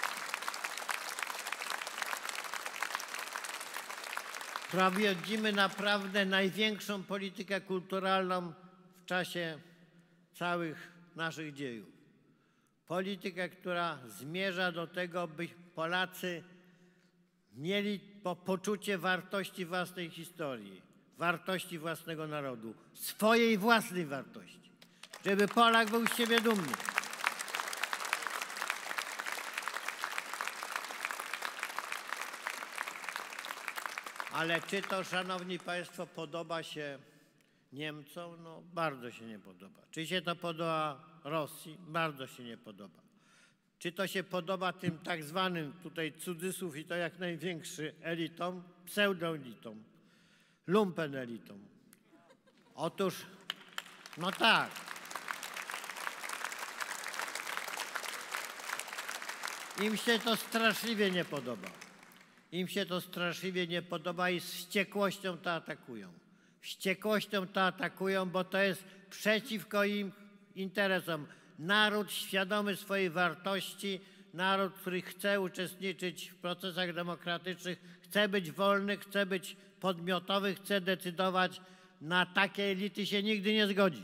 Prowadzimy naprawdę największą politykę kulturalną w czasie całych naszych dziejów. Politykę, która zmierza do tego, by Polacy mieli po poczucie wartości własnej historii, wartości własnego narodu, swojej własnej wartości, żeby Polak był z siebie dumny. Ale czy to, szanowni państwo, podoba się Niemcom? No bardzo się nie podoba. Czy się to podoba Rosji? Bardzo się nie podoba. Czy to się podoba tym tak zwanym, tutaj cudzysłów i to jak największy, elitom, pseudoelitom, lumpenelitom? Otóż, no tak. Im się to straszliwie nie podoba. Im się to straszliwie nie podoba i z wściekłością to atakują. Wściekłością to atakują, bo to jest przeciwko im interesom. Naród świadomy swojej wartości, naród, który chce uczestniczyć w procesach demokratycznych, chce być wolny, chce być podmiotowy, chce decydować, na takie elity się nigdy nie zgodzi.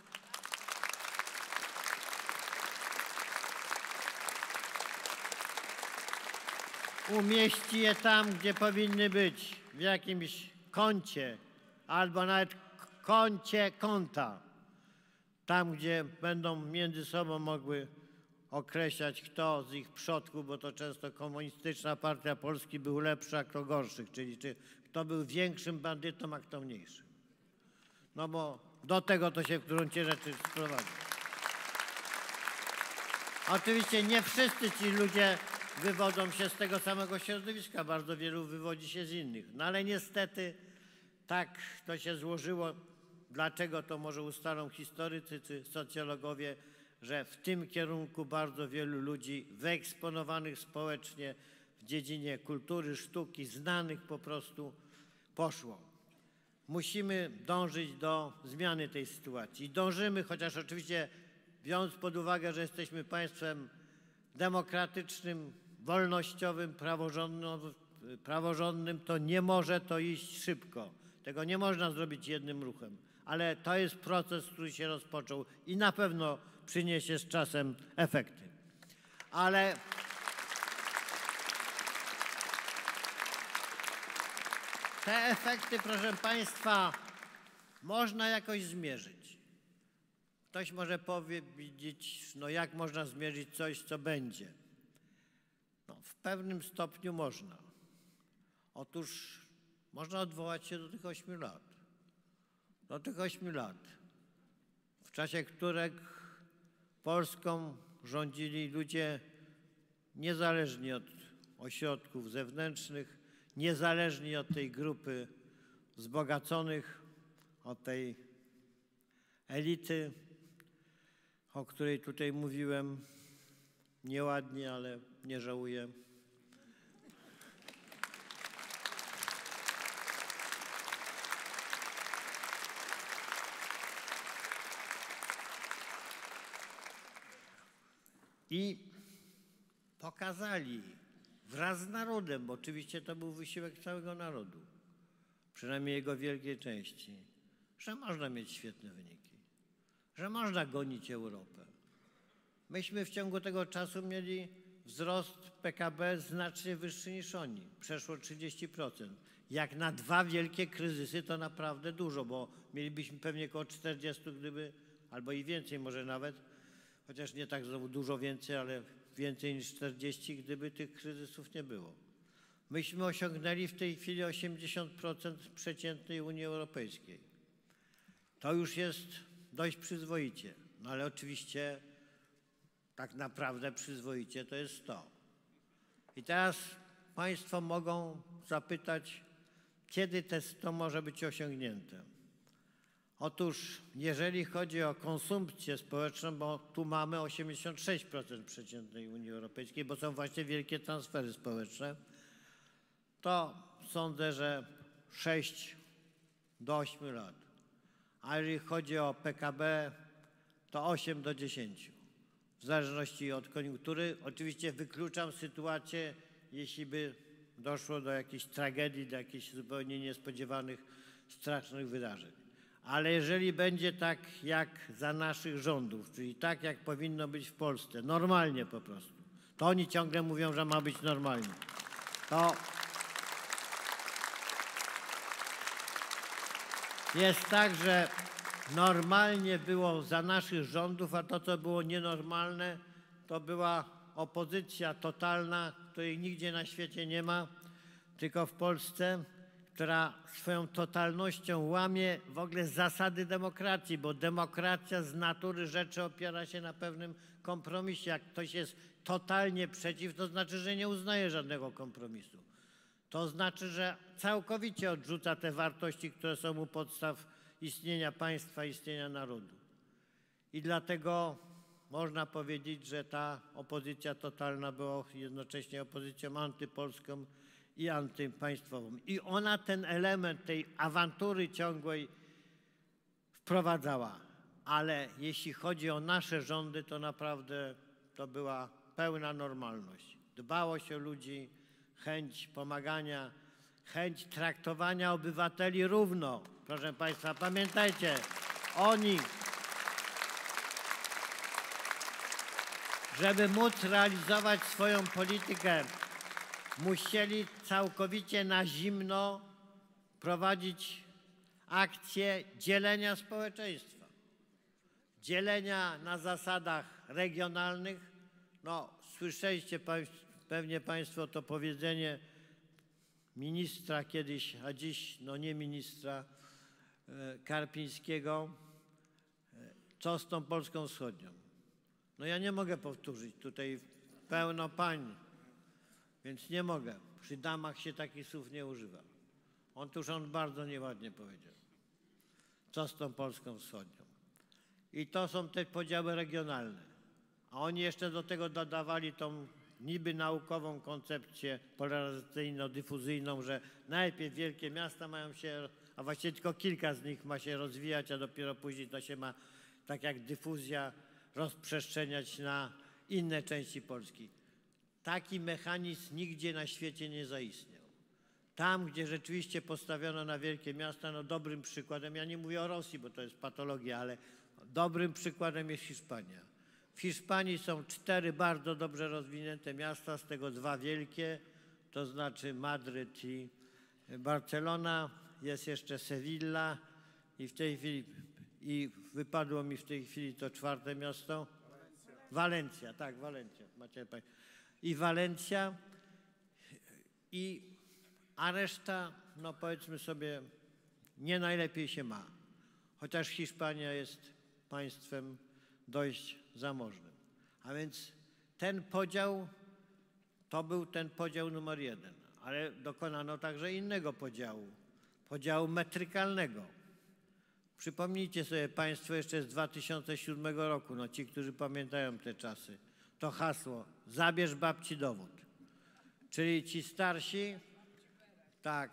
Umieści je tam, gdzie powinny być, w jakimś kącie albo nawet kącie konta. Tam, gdzie będą między sobą mogły określać, kto z ich przodków, bo to często Komunistyczna Partia Polski był lepszy, a kto gorszych, czyli czy kto był większym bandytą, a kto mniejszym. No bo do tego to się w gruncie rzeczy sprowadza. Oczywiście nie wszyscy ci ludzie wywodzą się z tego samego środowiska, bardzo wielu wywodzi się z innych. No ale niestety tak to się złożyło. Dlaczego to może ustalą historycy czy socjologowie, że w tym kierunku bardzo wielu ludzi wyeksponowanych społecznie w dziedzinie kultury, sztuki, znanych po prostu poszło. Musimy dążyć do zmiany tej sytuacji. Dążymy, chociaż oczywiście biorąc pod uwagę, że jesteśmy państwem demokratycznym, wolnościowym, praworządnym, praworządnym, to nie może to iść szybko. Tego nie można zrobić jednym ruchem. Ale to jest proces, który się rozpoczął i na pewno przyniesie z czasem efekty. Ale te efekty, proszę państwa, można jakoś zmierzyć. Ktoś może powiedzieć, no jak można zmierzyć coś, co będzie? No, w pewnym stopniu można. Otóż można odwołać się do tych ośmiu lat. Do tych ośmiu lat, w czasie których Polską rządzili ludzie niezależni od ośrodków zewnętrznych, niezależni od tej grupy wzbogaconych, od tej elity, o której tutaj mówiłem nieładnie, ale nie żałuję. I pokazali wraz z narodem, bo oczywiście to był wysiłek całego narodu, przynajmniej jego wielkiej części, że można mieć świetne wyniki, że można gonić Europę. Myśmy w ciągu tego czasu mieli wzrost P K B znacznie wyższy niż oni, przeszło trzydzieści procent. Jak na dwa wielkie kryzysy to naprawdę dużo, bo mielibyśmy pewnie około czterdzieści, gdyby, albo i więcej może nawet, chociaż nie tak znowu dużo więcej, ale więcej niż czterdzieści, gdyby tych kryzysów nie było. Myśmy osiągnęli w tej chwili osiemdziesiąt procent przeciętnej Unii Europejskiej. To już jest dość przyzwoicie, no ale oczywiście tak naprawdę przyzwoicie to jest sto. I teraz państwo mogą zapytać, kiedy te sto może być osiągnięte. Otóż jeżeli chodzi o konsumpcję społeczną, bo tu mamy osiemdziesiąt sześć procent przeciętnej Unii Europejskiej, bo są właśnie wielkie transfery społeczne, to sądzę, że sześć do ośmiu lat. A jeżeli chodzi o P K B, to osiem do dziesięciu. W zależności od koniunktury. Oczywiście wykluczam sytuację, jeśli by doszło do jakiejś tragedii, do jakichś zupełnie niespodziewanych, strasznych wydarzeń. Ale jeżeli będzie tak jak za naszych rządów, czyli tak jak powinno być w Polsce, normalnie po prostu, to oni ciągle mówią, że ma być normalnie, to jest tak, że normalnie było za naszych rządów, a to, co było nienormalne, to była opozycja totalna, której nigdzie na świecie nie ma, tylko w Polsce, która swoją totalnością łamie w ogóle zasady demokracji, bo demokracja z natury rzeczy opiera się na pewnym kompromisie. Jak ktoś jest totalnie przeciw, to znaczy, że nie uznaje żadnego kompromisu. To znaczy, że całkowicie odrzuca te wartości, które są u podstaw istnienia państwa, istnienia narodu. I dlatego można powiedzieć, że ta opozycja totalna była jednocześnie opozycją antypolską i antypaństwową. I ona ten element tej awantury ciągłej wprowadzała. Ale jeśli chodzi o nasze rządy, to naprawdę to była pełna normalność. Dbałość o ludzi, chęć pomagania, chęć traktowania obywateli równo. Proszę państwa, pamiętajcie, oni, żeby móc realizować swoją politykę, musieli całkowicie na zimno prowadzić akcję dzielenia społeczeństwa. Dzielenia na zasadach regionalnych, No, słyszeliście pewnie Państwo to powiedzenie ministra kiedyś, a dziś no nie ministra Karpińskiego, co z tą Polską Wschodnią. No ja nie mogę powtórzyć, tutaj pełno pań, więc nie mogę. Przy damach się takich słów nie używa. Otóż on bardzo nieładnie powiedział, co z tą Polską Wschodnią. I to są te podziały regionalne. A oni jeszcze do tego dodawali tą niby naukową koncepcję polaryzacyjno-dyfuzyjną, że najpierw wielkie miasta mają się, a właściwie tylko kilka z nich ma się rozwijać, a dopiero później to się ma, tak jak dyfuzja, rozprzestrzeniać na inne części Polski. Taki mechanizm nigdzie na świecie nie zaistniał. Tam, gdzie rzeczywiście postawiono na wielkie miasta, no dobrym przykładem, ja nie mówię o Rosji, bo to jest patologia, ale dobrym przykładem jest Hiszpania. W Hiszpanii są cztery bardzo dobrze rozwinięte miasta, z tego dwa wielkie, to znaczy Madryt i Barcelona, jest jeszcze Sewilla i w tej chwili, i wypadło mi w tej chwili to czwarte miasto. Walencja, tak, Walencja, macie państwo. I Walencja, i, a reszta, no powiedzmy sobie, nie najlepiej się ma. Chociaż Hiszpania jest państwem dość zamożnym. A więc ten podział, to był ten podział numer jeden. Ale dokonano także innego podziału, podziału metrykalnego. Przypomnijcie sobie Państwo jeszcze z dwa tysiące siódmego roku, no ci, którzy pamiętają te czasy, to hasło zabierz babci dowód. Czyli ci starsi, tak,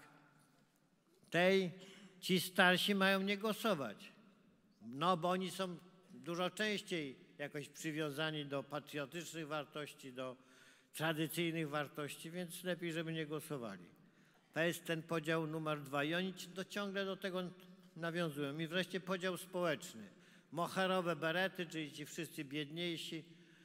tej, ci starsi mają nie głosować. No bo oni są dużo częściej jakoś przywiązani do patriotycznych wartości, do tradycyjnych wartości, więc lepiej, żeby nie głosowali. To jest ten podział numer dwa i oni do, ciągle do tego nawiązują. I wreszcie podział społeczny. Moherowe berety, czyli ci wszyscy biedniejsi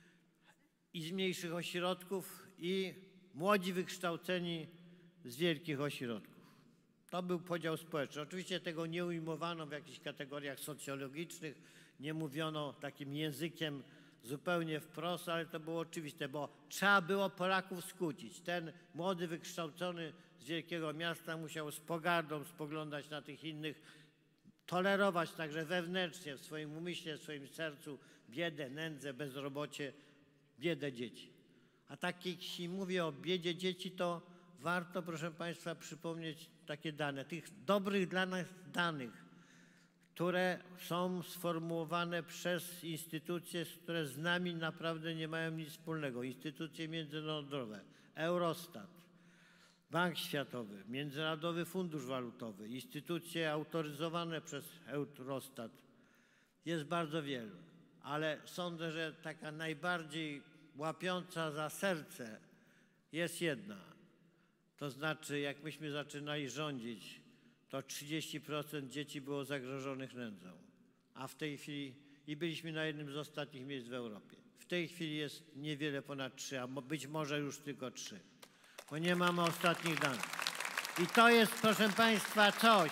i z mniejszych ośrodków i młodzi wykształceni z wielkich ośrodków. To był podział społeczny. Oczywiście tego nie ujmowano w jakichś kategoriach socjologicznych, nie mówiono takim językiem zupełnie wprost, ale to było oczywiste, bo trzeba było Polaków skłócić. Ten młody, wykształcony z wielkiego miasta musiał z pogardą spoglądać na tych innych, tolerować także wewnętrznie w swoim umyśle, w swoim sercu biedę, nędzę, bezrobocie, biedę dzieci. A tak jeśli mówię o biedzie dzieci, to warto, proszę Państwa, przypomnieć takie dane, tych dobrych dla nas danych, które są sformułowane przez instytucje, które z nami naprawdę nie mają nic wspólnego. Instytucje międzynarodowe, Eurostat, Bank Światowy, Międzynarodowy Fundusz Walutowy, instytucje autoryzowane przez Eurostat. Jest bardzo wielu, ale sądzę, że taka najbardziej łapiąca za serce jest jedna. To znaczy, jak myśmy zaczynali rządzić, to trzydzieści procent dzieci było zagrożonych nędzą, a w tej chwili, i byliśmy na jednym z ostatnich miejsc w Europie, w tej chwili jest niewiele ponad trzy, a być może już tylko trzy, bo nie mamy ostatnich danych. I to jest, proszę Państwa, coś,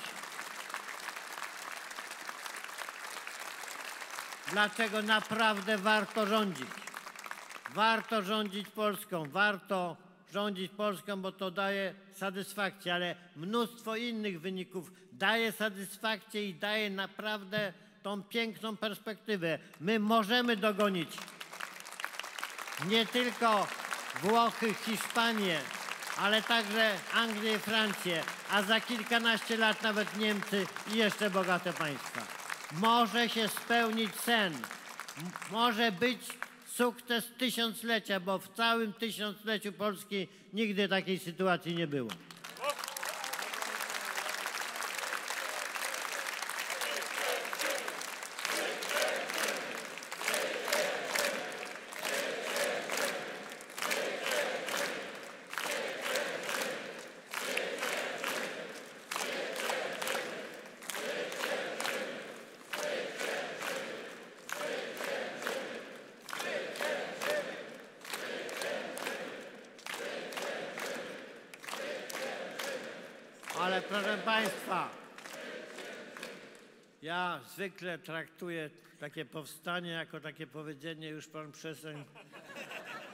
dlaczego naprawdę warto rządzić. Warto rządzić Polską, warto rządzić Polską, bo to daje satysfakcję, ale mnóstwo innych wyników daje satysfakcję i daje naprawdę tą piękną perspektywę. My możemy dogonić nie tylko Włochy, Hiszpanię, ale także Anglię, Francję, a za kilkanaście lat nawet Niemcy i jeszcze bogate państwa. Może się spełnić sen, może być sukces tysiąclecia, bo w całym tysiącleciu Polski nigdy takiej sytuacji nie było. Ale proszę Państwa, ja zwykle traktuję takie powstanie jako takie powiedzenie, już Pan przestań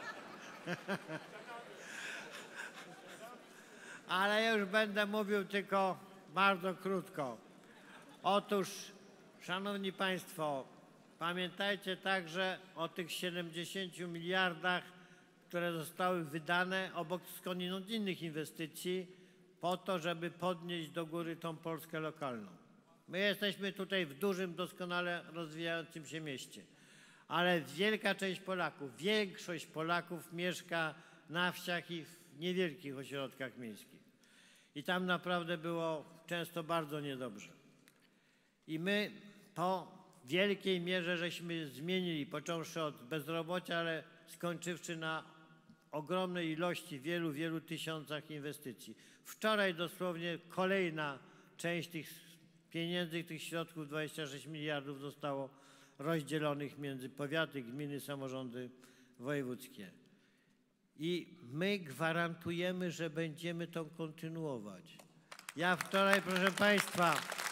Ale ja już będę mówił tylko bardzo krótko. Otóż, szanowni państwo, pamiętajcie także o tych siedemdziesięciu miliardach, które zostały wydane obok skądinąd innych inwestycji po to, żeby podnieść do góry tą Polskę lokalną. My jesteśmy tutaj w dużym, doskonale rozwijającym się mieście, ale wielka część Polaków, większość Polaków mieszka na wsiach i w niewielkich ośrodkach miejskich. I tam naprawdę było często bardzo niedobrze. I my po wielkiej mierze żeśmy zmienili, począwszy od bezrobocia, ale skończywszy na ogromnej ilości, wielu, wielu tysiącach inwestycji. Wczoraj dosłownie kolejna część tych pieniędzy, tych środków, dwadzieścia sześć miliardów, zostało rozdzielonych między powiaty, gminy, samorządy wojewódzkie. I my gwarantujemy, że będziemy to kontynuować. Ja wczoraj, proszę państwa,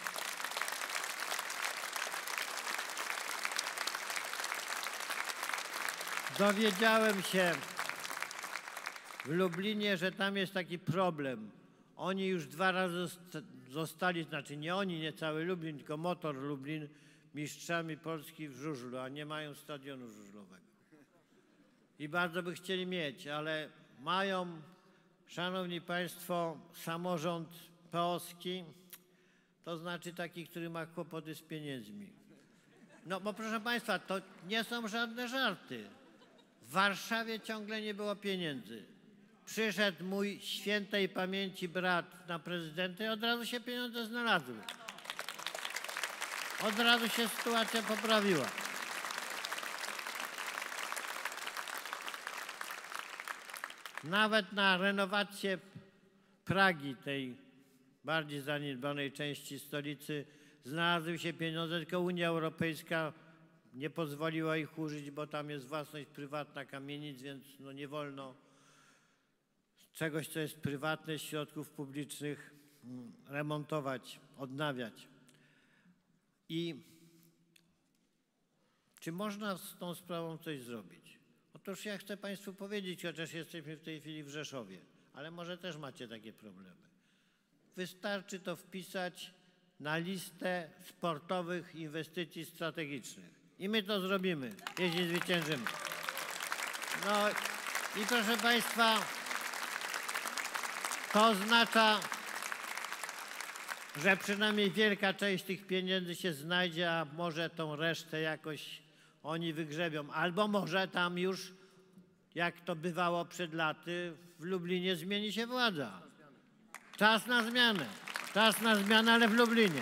dowiedziałem się w Lublinie, że tam jest taki problem. Oni już dwa razy zostali, znaczy nie oni, nie cały Lublin, tylko Motor Lublin, mistrzami Polski w żużlu, a nie mają stadionu żużlowego. I bardzo by chcieli mieć, ale mają, szanowni państwo, samorząd peowski, to znaczy taki, który ma kłopoty z pieniędzmi. No bo proszę państwa, to nie są żadne żarty. W Warszawie ciągle nie było pieniędzy. Przyszedł mój świętej pamięci brat na prezydenta i od razu się pieniądze znalazły. Od razu się sytuacja poprawiła. Nawet na renowację Pragi, tej bardziej zaniedbanej części stolicy, znalazły się pieniądze, tylko Unia Europejska nie pozwoliła ich użyć, bo tam jest własność prywatna kamienic, więc no nie wolno czegoś, co jest prywatne, z środków publicznych remontować, odnawiać. I czy można z tą sprawą coś zrobić? Otóż ja chcę państwu powiedzieć, chociaż jesteśmy w tej chwili w Rzeszowie, ale może też macie takie problemy. Wystarczy to wpisać na listę sportowych inwestycji strategicznych. I my to zrobimy, jeśli zwyciężymy. No i proszę państwa, to oznacza, że przynajmniej wielka część tych pieniędzy się znajdzie, a może tą resztę jakoś oni wygrzebią. Albo może tam już, jak to bywało przed laty, w Lublinie zmieni się władza. Czas na zmianę. Czas na zmianę, ale w Lublinie.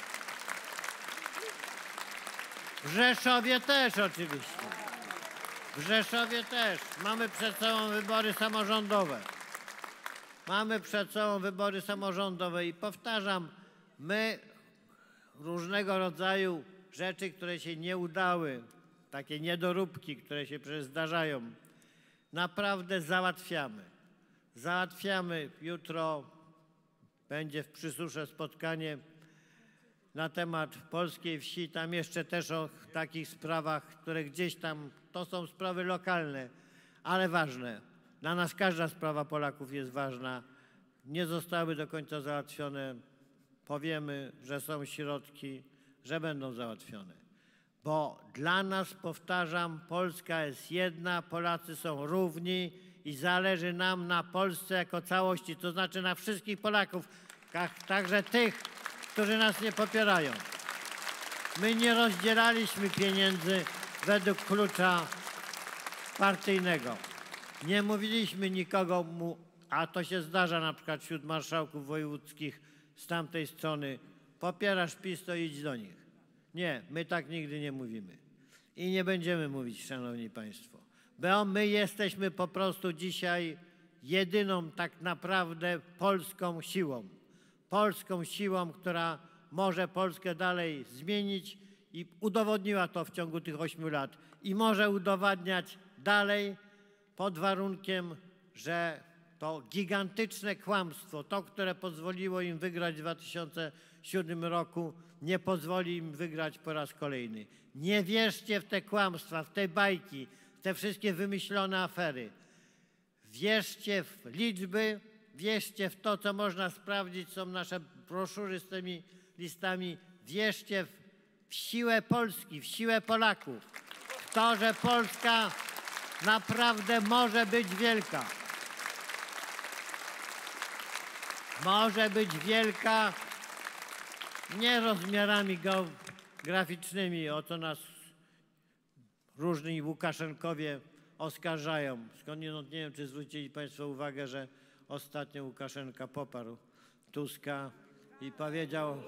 W Rzeszowie też oczywiście. W Rzeszowie też. Mamy przed sobą wybory samorządowe. Mamy przed sobą wybory samorządowe i powtarzam, my różnego rodzaju rzeczy, które się nie udały, takie niedoróbki, które się przecież zdarzają, naprawdę załatwiamy. Załatwiamy. Jutro będzie w Przysusze spotkanie na temat polskiej wsi. Tam jeszcze też o takich sprawach, które gdzieś tam, to są sprawy lokalne, ale ważne. Dla nas każda sprawa Polaków jest ważna. Nie zostały do końca załatwione. Powiemy, że są środki, że będą załatwione. Bo dla nas, powtarzam, Polska jest jedna, Polacy są równi i zależy nam na Polsce jako całości, to znaczy na wszystkich Polaków, także tych, którzy nas nie popierają. My nie rozdzielaliśmy pieniędzy według klucza partyjnego. Nie mówiliśmy nikogo mu, a to się zdarza na przykład wśród marszałków wojewódzkich z tamtej strony, popierasz PiS, to idź do nich. Nie, my tak nigdy nie mówimy. I nie będziemy mówić, szanowni państwo. Bo my jesteśmy po prostu dzisiaj jedyną tak naprawdę polską siłą. Polską siłą, która może Polskę dalej zmienić i udowodniła to w ciągu tych ośmiu lat. I może udowadniać dalej pod warunkiem, że to gigantyczne kłamstwo, to, które pozwoliło im wygrać w dwa tysiące siódmym roku, nie pozwoli im wygrać po raz kolejny. Nie wierzcie w te kłamstwa, w te bajki, w te wszystkie wymyślone afery. wierzcie w liczby, wierzcie w to, co można sprawdzić, są nasze broszury z tymi listami, wierzcie w, w siłę Polski, w siłę Polaków, w to, że Polska naprawdę może być wielka. Może być wielka nie rozmiarami geograficznymi, o co nas różni Łukaszenkowie oskarżają. Skądinąd nie wiem, czy zwrócili Państwo uwagę, że ostatnio Łukaszenka poparł Tuska i powiedział,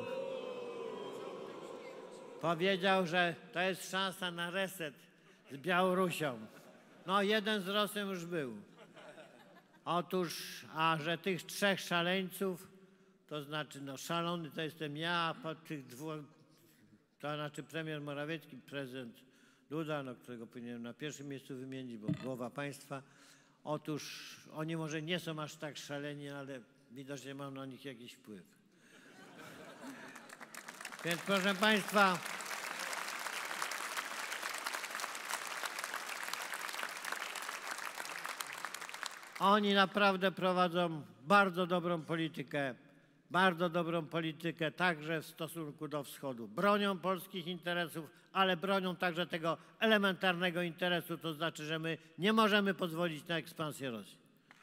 powiedział, że to jest szansa na reset z Białorusią. No, jeden z Rosją już był. Otóż, a że tych trzech szaleńców, to znaczy, no szalony to jestem ja, a po tych dwóch, to znaczy premier Morawiecki, prezydent Duda, no, którego powinienem na pierwszym miejscu wymienić, bo głowa państwa. Otóż oni może nie są aż tak szaleni, ale widocznie mam na nich jakiś wpływ. Więc proszę państwa, oni naprawdę prowadzą bardzo dobrą politykę, bardzo dobrą politykę także w stosunku do Wschodu. Bronią polskich interesów, ale bronią także tego elementarnego interesu, to znaczy, że my nie możemy pozwolić na ekspansję Rosji.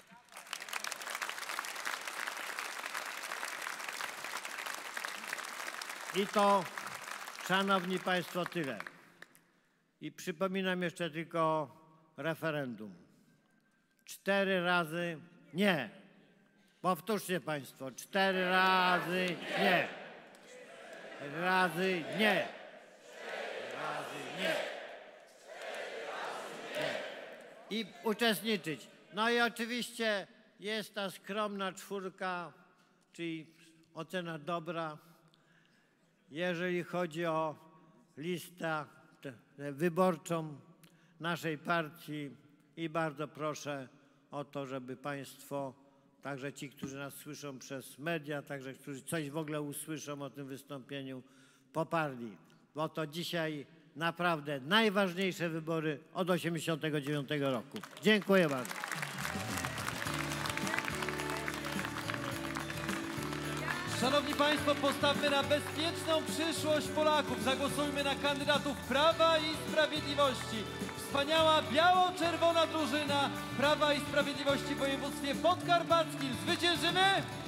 I to, szanowni państwo, tyle. I przypominam jeszcze tylko referendum. Cztery razy nie. Powtórzcie państwo. Cztery razy nie. Cztery razy nie. Cztery razy nie. Nie. I uczestniczyć. No i oczywiście jest ta skromna czwórka, czyli ocena dobra, jeżeli chodzi o listę wyborczą naszej partii. I bardzo proszę o to, żeby państwo, także ci, którzy nas słyszą przez media, także którzy coś w ogóle usłyszą o tym wystąpieniu, poparli. Bo to dzisiaj naprawdę najważniejsze wybory od osiemdziesiątego dziewiątego roku. Dziękuję bardzo. Szanowni Państwo, postawmy na bezpieczną przyszłość Polaków. Zagłosujmy na kandydatów Prawa i Sprawiedliwości. Wspaniała biało-czerwona drużyna Prawa i Sprawiedliwości w województwie podkarpackim. Zwyciężymy?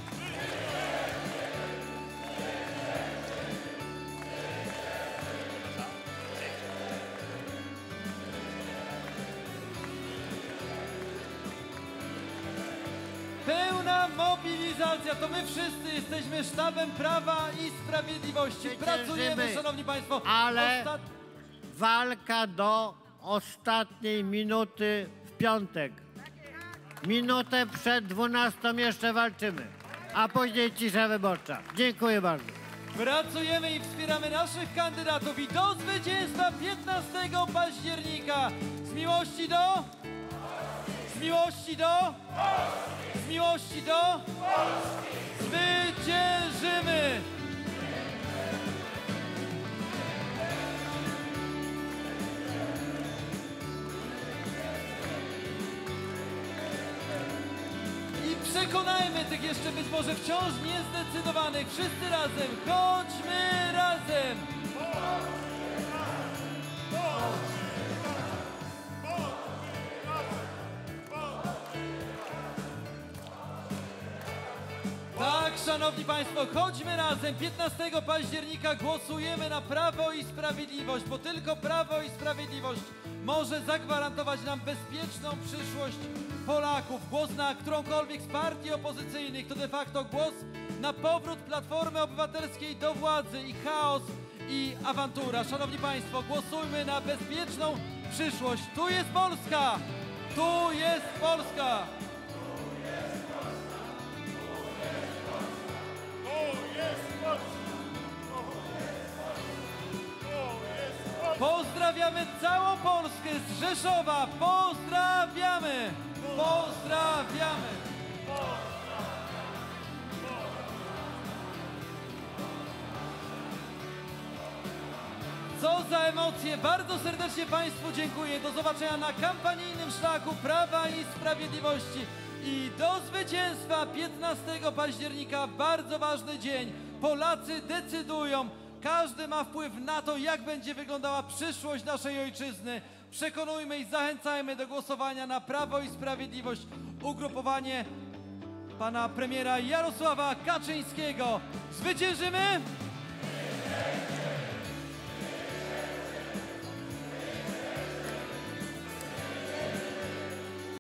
Pełna mobilizacja, to my wszyscy jesteśmy sztabem Prawa i Sprawiedliwości. Pracujemy, szanowni państwo. Ale Ostat... walka do ostatniej minuty w piątek. Minutę przed dwunastą jeszcze walczymy, a później cisza wyborcza. Dziękuję bardzo. Pracujemy i wspieramy naszych kandydatów i do zwycięstwa piętnastego października. Z miłości do... Z miłości do... Z miłości do... Zwyciężymy! I przekonajmy tych jeszcze być może wciąż niezdecydowanych. Wszyscy razem, chodźmy razem! Tak, szanowni państwo, chodźmy razem. piętnastego października głosujemy na Prawo i Sprawiedliwość, bo tylko Prawo i Sprawiedliwość może zagwarantować nam bezpieczną przyszłość Polaków. Głos na którąkolwiek z partii opozycyjnych to de facto głos na powrót Platformy Obywatelskiej do władzy i chaos i awantura. Szanowni państwo, głosujmy na bezpieczną przyszłość. Tu jest Polska! Tu jest Polska! Pozdrawiamy całą Polskę z Rzeszowa. Pozdrawiamy! Pozdrawiamy! Co za emocje! emocje. Bardzo serdecznie Państwu dziękuję. Do zobaczenia na kampanijnym szlaku Prawa i Sprawiedliwości. I do zwycięstwa piętnastego października, bardzo ważny dzień. Polacy decydują. Każdy ma wpływ na to, jak będzie wyglądała przyszłość naszej ojczyzny. Przekonujmy i zachęcajmy do głosowania na Prawo i Sprawiedliwość. Ugrupowanie pana premiera Jarosława Kaczyńskiego. Zwyciężymy!